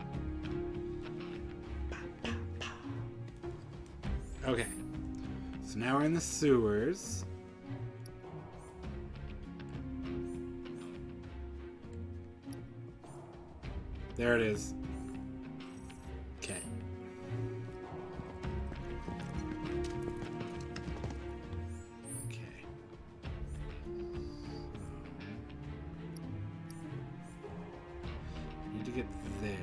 Okay. So now we're in the sewers. There it is. Okay. Okay. Need to get there.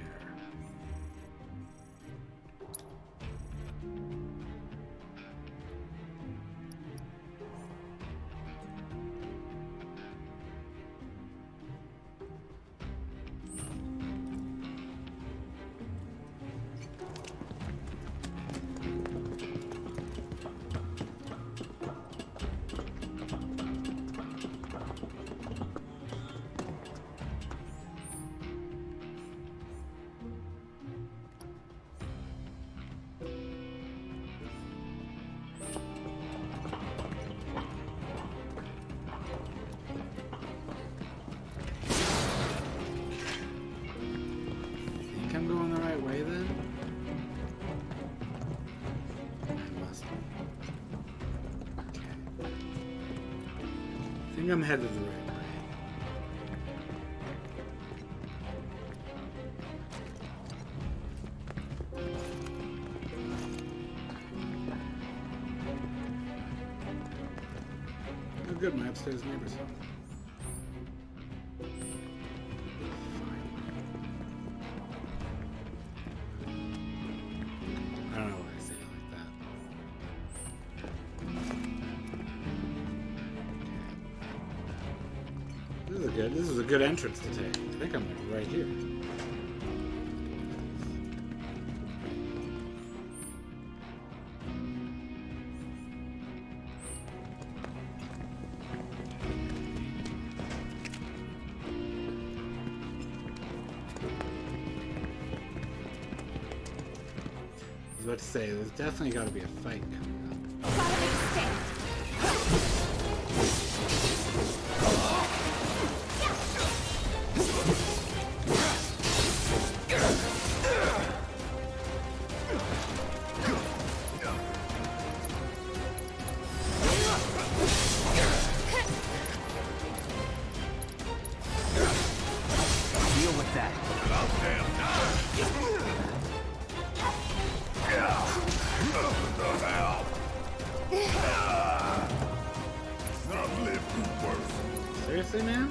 I think I'm headed the right way. Oh good, my upstairs neighbor's home. I don't know why I say it like that. This is a good. This is a good entrance to take. I think I'm like right here. I was about to say, there's definitely got to be a fight coming up. Gotta make a stand. Deal with that. Seriously, man?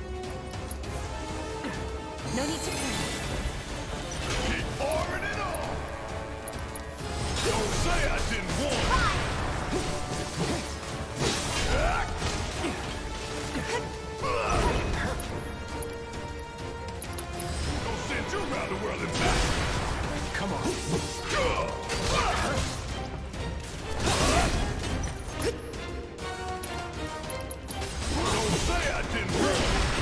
No need to panic. Keep pouring it on. Don't say I didn't warn Don't send you around the world and back. Come on. Don't say I didn't warn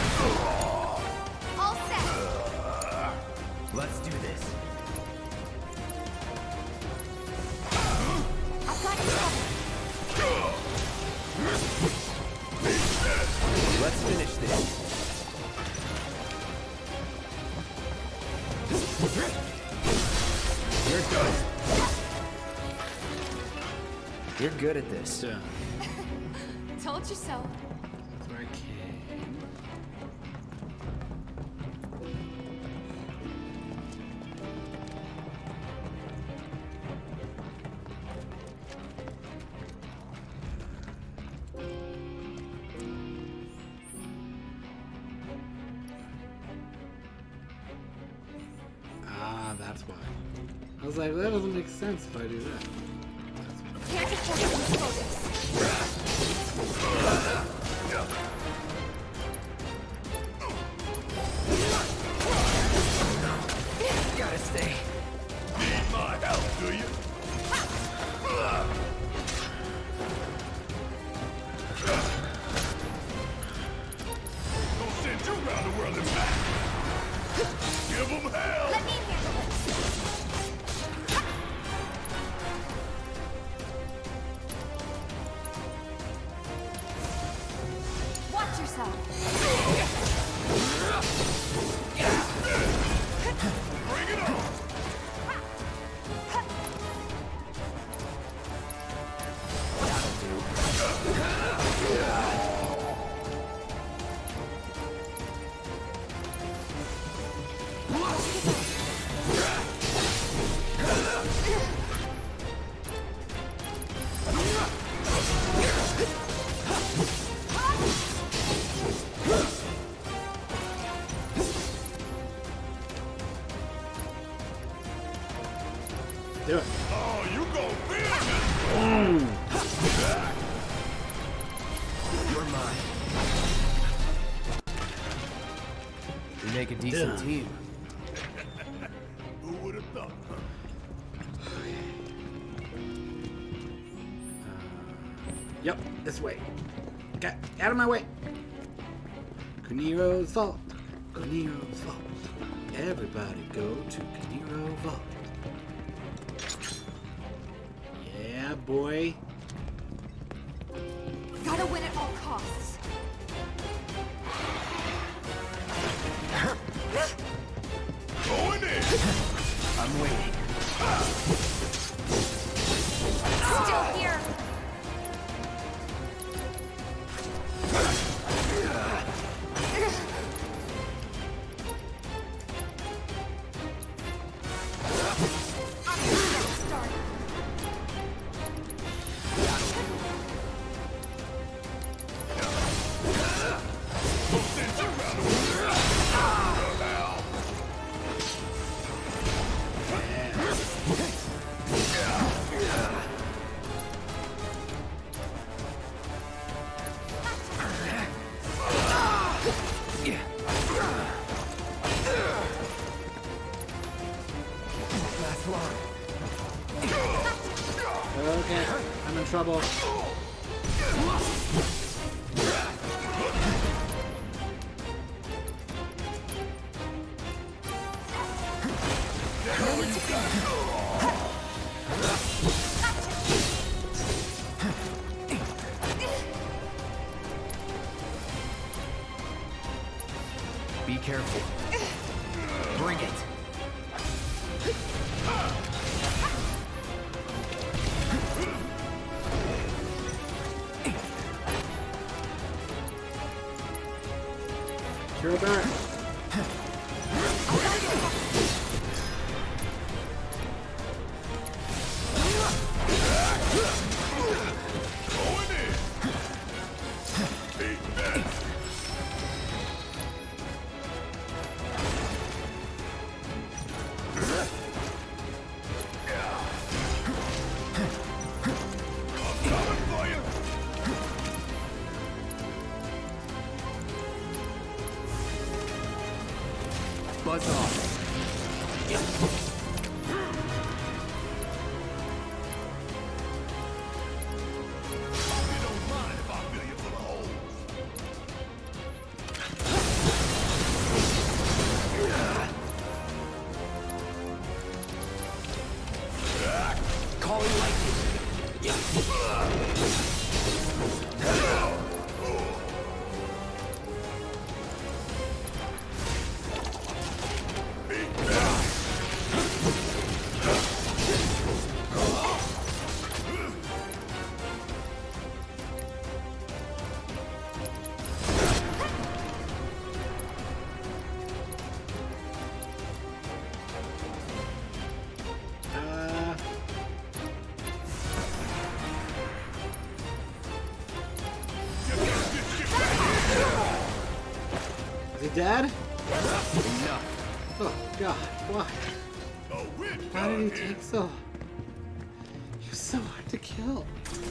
All set. Let's do this. I've got it covered. Let's finish this. You're done. You're good at this. Yeah. Told you so. That's where I came. Ah, that's why. I was like, that doesn't make sense if I do that. Can't afford to lose focus. Gotta stay. Need my help, do you? Gonna send you around the world and back. Give them hell. Let me handle it. Watch yourself. Bring it on. Do it. Oh, you gon' feel it. You're mine. We make a decent Done. team. Who would have thought, huh? Yep, this way. Get out of my way. Kuniro's vault. Kuniro's vault. Everybody go to Kuniro vault. Yeah, boy. Gotta win at all costs. Going in. I'm waiting. Still here. Okay, I'm in trouble. Be careful. Bring it. You're back. Buzz off. You don't mind if I fill you full of holes. Calling lightning. dead? Enough. Oh god, why? Oh, we're Why did he done here. take so long? He was so hard to kill.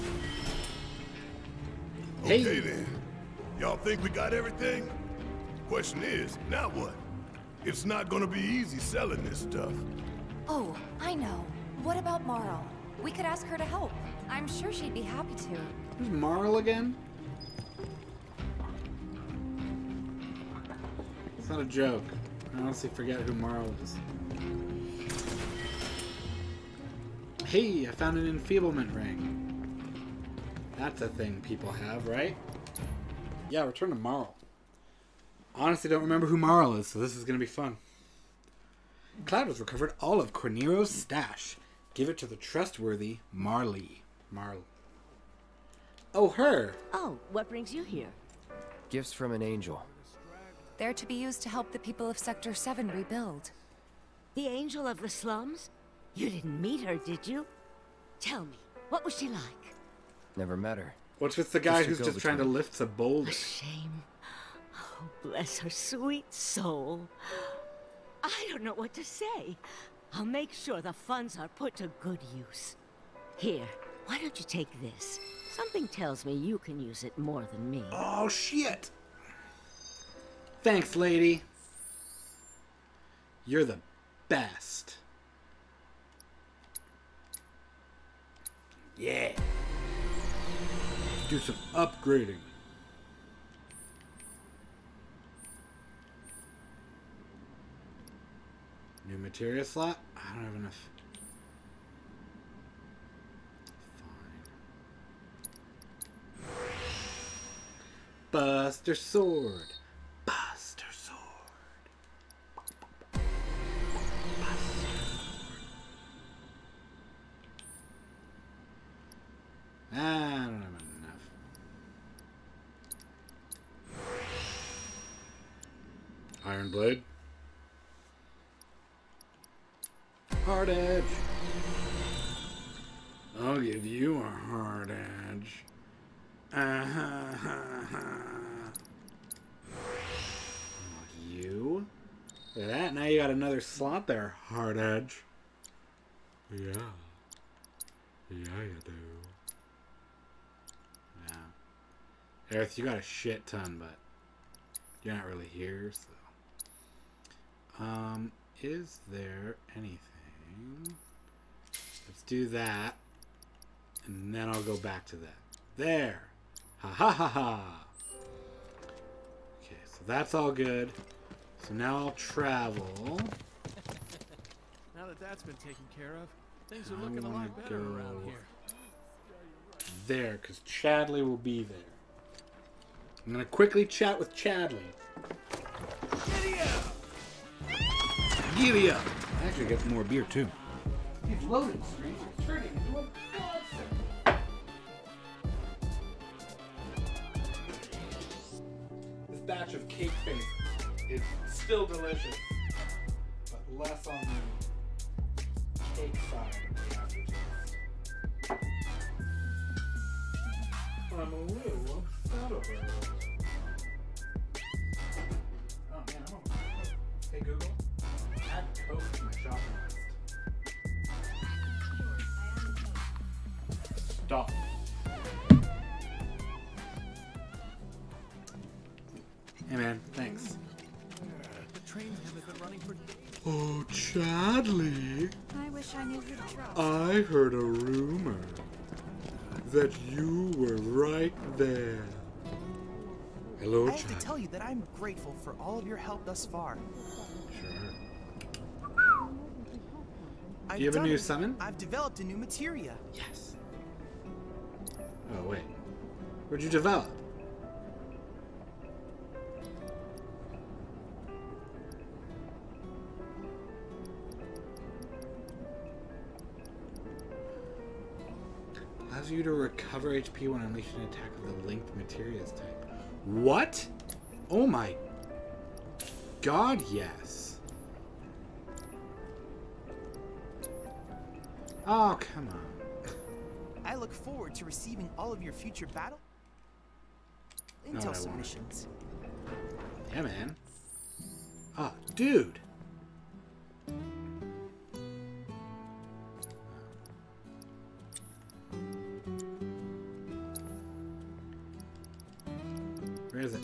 Okay Hey. then. Y'all think we got everything? Question is, now what? It's not gonna be easy selling this stuff. Oh, I know. What about Marl? We could ask her to help. I'm sure she'd be happy to. Who's Marl again? It's not a joke. I honestly forget who Marl is. Hey, I found an enfeeblement ring. That's a thing people have, right? Yeah, return to Marl. Honestly, don't remember who Marl is, so this is going to be fun. Cloud has recovered all of Cornero's stash. Give it to the trustworthy Marley. Marl. Oh, her. Oh, what brings you here? Gifts from an angel. They're to be used to help the people of Sector seven rebuild. The angel of the slums? You didn't meet her, did you? Tell me, what was she like? Never met her. What's with the guy Just who's took just over trying to to me. lift a boulder? Shame. Oh, bless her sweet soul. I don't know what to say. I'll make sure the funds are put to good use. Here, why don't you take this? Something tells me you can use it more than me. Oh, shit. Thanks, lady. You're the best. Yeah. Do some upgrading. New materia slot? I don't have enough. Fine. Buster Sword. Buster Sword. Buster Sword. Ah, I don't have enough. Iron Blade. Hard edge. I'll give you a hard edge. Uh -huh, ha, ha. You. Look at that. Now you got another slot there. Hard edge. Yeah. Yeah, you do. Yeah. Aerith, you got a shit ton, but you're not really here, so. Um, is there anything? Let's do that. And then I'll go back to that. There. Ha ha ha ha. Okay, so that's all good. So now I'll travel. Now that that's been taken care of, things are I looking a wanna lot better go around here. There, because Chadley will be there. I'm going to quickly chat with Chadley. Giddy up! Giddy up! I actually get more beer too. These loading screens are turning into a monster. This batch of cake face is still delicious, but less on the cake side of the aftertaste. I'm a little upset about it. Oh man, I'm on. Hey Google, add Coke to my shopping list. Stop. Hey man, thanks. The trains haven't been running for Oh, Chadley. I wish I knew who to trust. I heard a rumor that you were right there. Hello, I have to Chad. tell you that I'm grateful for all of your help thus far. Sure. I've Do you have a done new it. summon? I've developed a new materia. Yes. Oh, wait. Where'd you develop? Allows you to recover H P when unleashing an attack of the linked materials type. What? Oh my god, yes. Oh, come on. I look forward to receiving all of your future battle Not intel what I wanted. submissions. Yeah, man. Ah, dude. Where is it?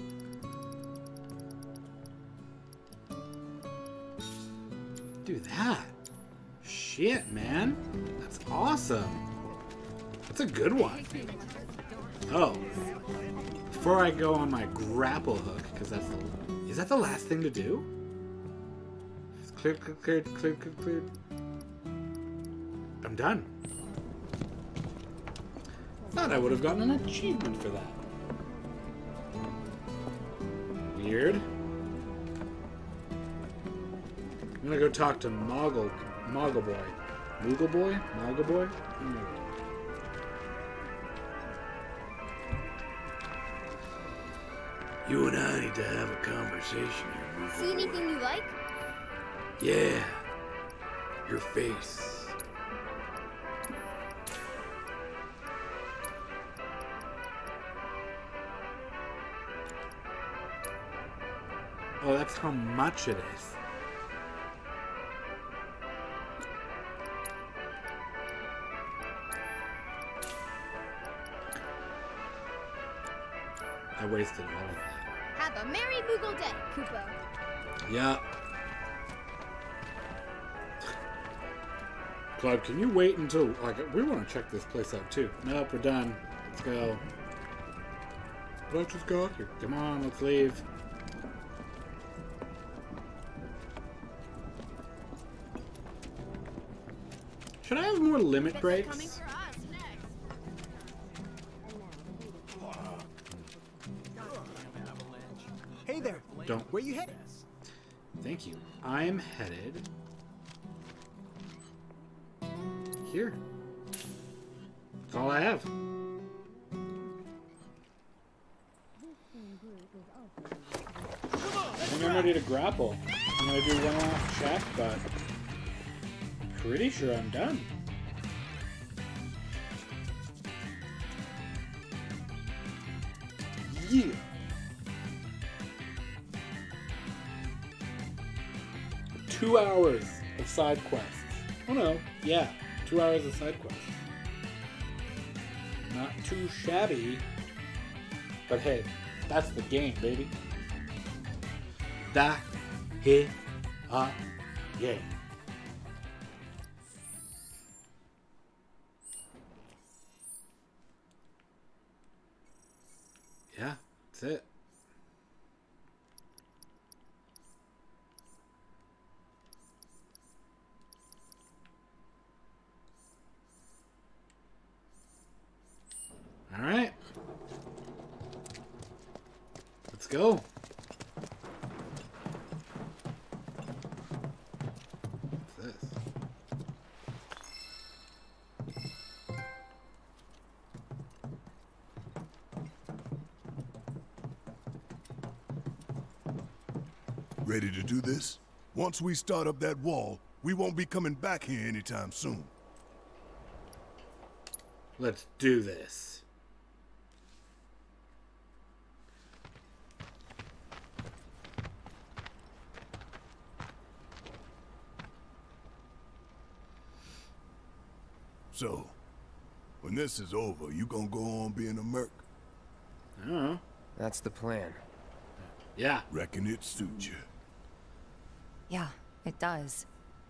Do that. Shit, man. That's awesome. That's a good one. Oh. Before I go on my grapple hook, because that's the... Is that the last thing to do? It's cleared, cleared, cleared, cleared, cleared, cleared. I'm done. Thought I would have gotten an achievement for that. Weird. I'm gonna go talk to Moggle, Moggle Boy. Moogle Boy? Moggle Boy? Mm. You and I need to have a conversation here, Moogle See anything Boy. you like? Yeah. Your face. Oh, that's how much it is. I wasted all of that. Have a merry Moogle day, Koopo. Yeah. Clive, can you wait until... Like, we want to check this place out, too. Nope, we're done. Let's go. Let's just go here. Come on, let's leave. Should I have more limit breaks? Hey there. Don't. Where you headed? Thank you. I'm headed... here. That's all I have. I think I'm ready to grapple. I'm gonna do one last check, but I'm pretty sure I'm done. Yeah. Two hours of side quests. Oh no, yeah, two hours of side quests. Not too shabby. But hey, that's the game, baby. Da he a game. Yeah, that's it. All right. Let's go. What's this? Ready to do this? Once we start up that wall, we won't be coming back here anytime soon. Let's do this. So, when this is over, you gonna go on being a merc? I don't know. That's the plan. Yeah. Reckon it suits you. Yeah, it does.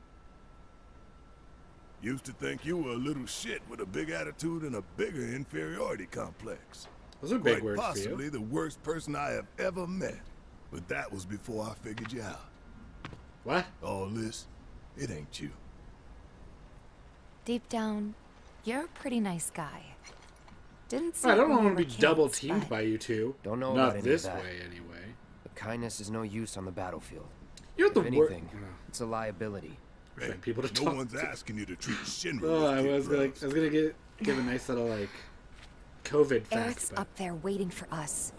Used to think you were a little shit with a big attitude and a bigger inferiority complex. Those are big Quite words for you. possibly the worst person I have ever met. But that was before I figured you out. What? All this, it ain't you. Deep down, you're a pretty nice guy. Didn't see I don't it when want we to be were kids, double teamed but- by you two. Don't know Not about any this of that. way, anyway. But kindness is no use on the battlefield. You're if the wor- anything, Yeah. it's a liability. Hey, people to no talk one's to. asking you to treat Shinra Oh, I with was kid like, I was gonna get give a nice little like COVID fact. Aerith's But up there waiting for us.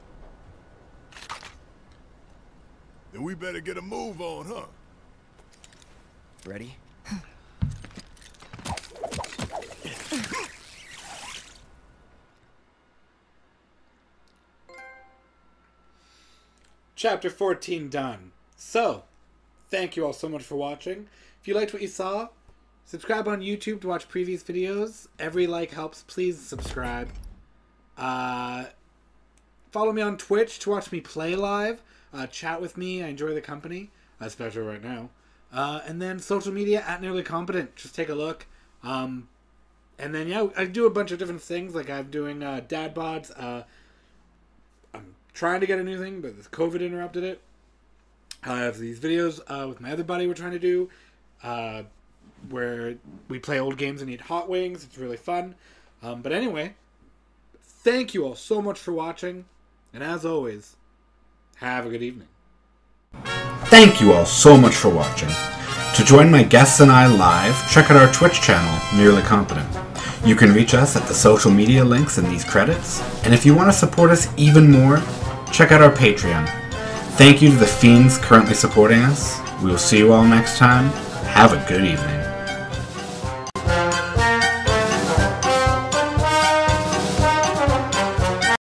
Then we better get a move on, huh? Ready? Chapter fourteen done. So, thank you all so much for watching. If you liked what you saw, subscribe on YouTube to watch previous videos. Every like helps. Please subscribe. Uh, follow me on Twitch to watch me play live. Uh, chat with me. I enjoy the company, especially right now. Uh, and then social media at NearlyCompetent. Just take a look. Um, and then, yeah, I do a bunch of different things. Like I'm doing uh, dad bods. Uh, I'm trying to get a new thing, but this COVID interrupted it. I have these videos uh, with my other buddy we're trying to do. Uh, where we play old games and eat hot wings. It's really fun. Um, but anyway, thank you all so much for watching. And as always, have a good evening. Thank you all so much for watching. To join my guests and I live, check out our Twitch channel, NearlyCompetent. You can reach us at the social media links in these credits. And if you want to support us even more, check out our Patreon. Thank you to the fiends currently supporting us. We will see you all next time. Have a good evening.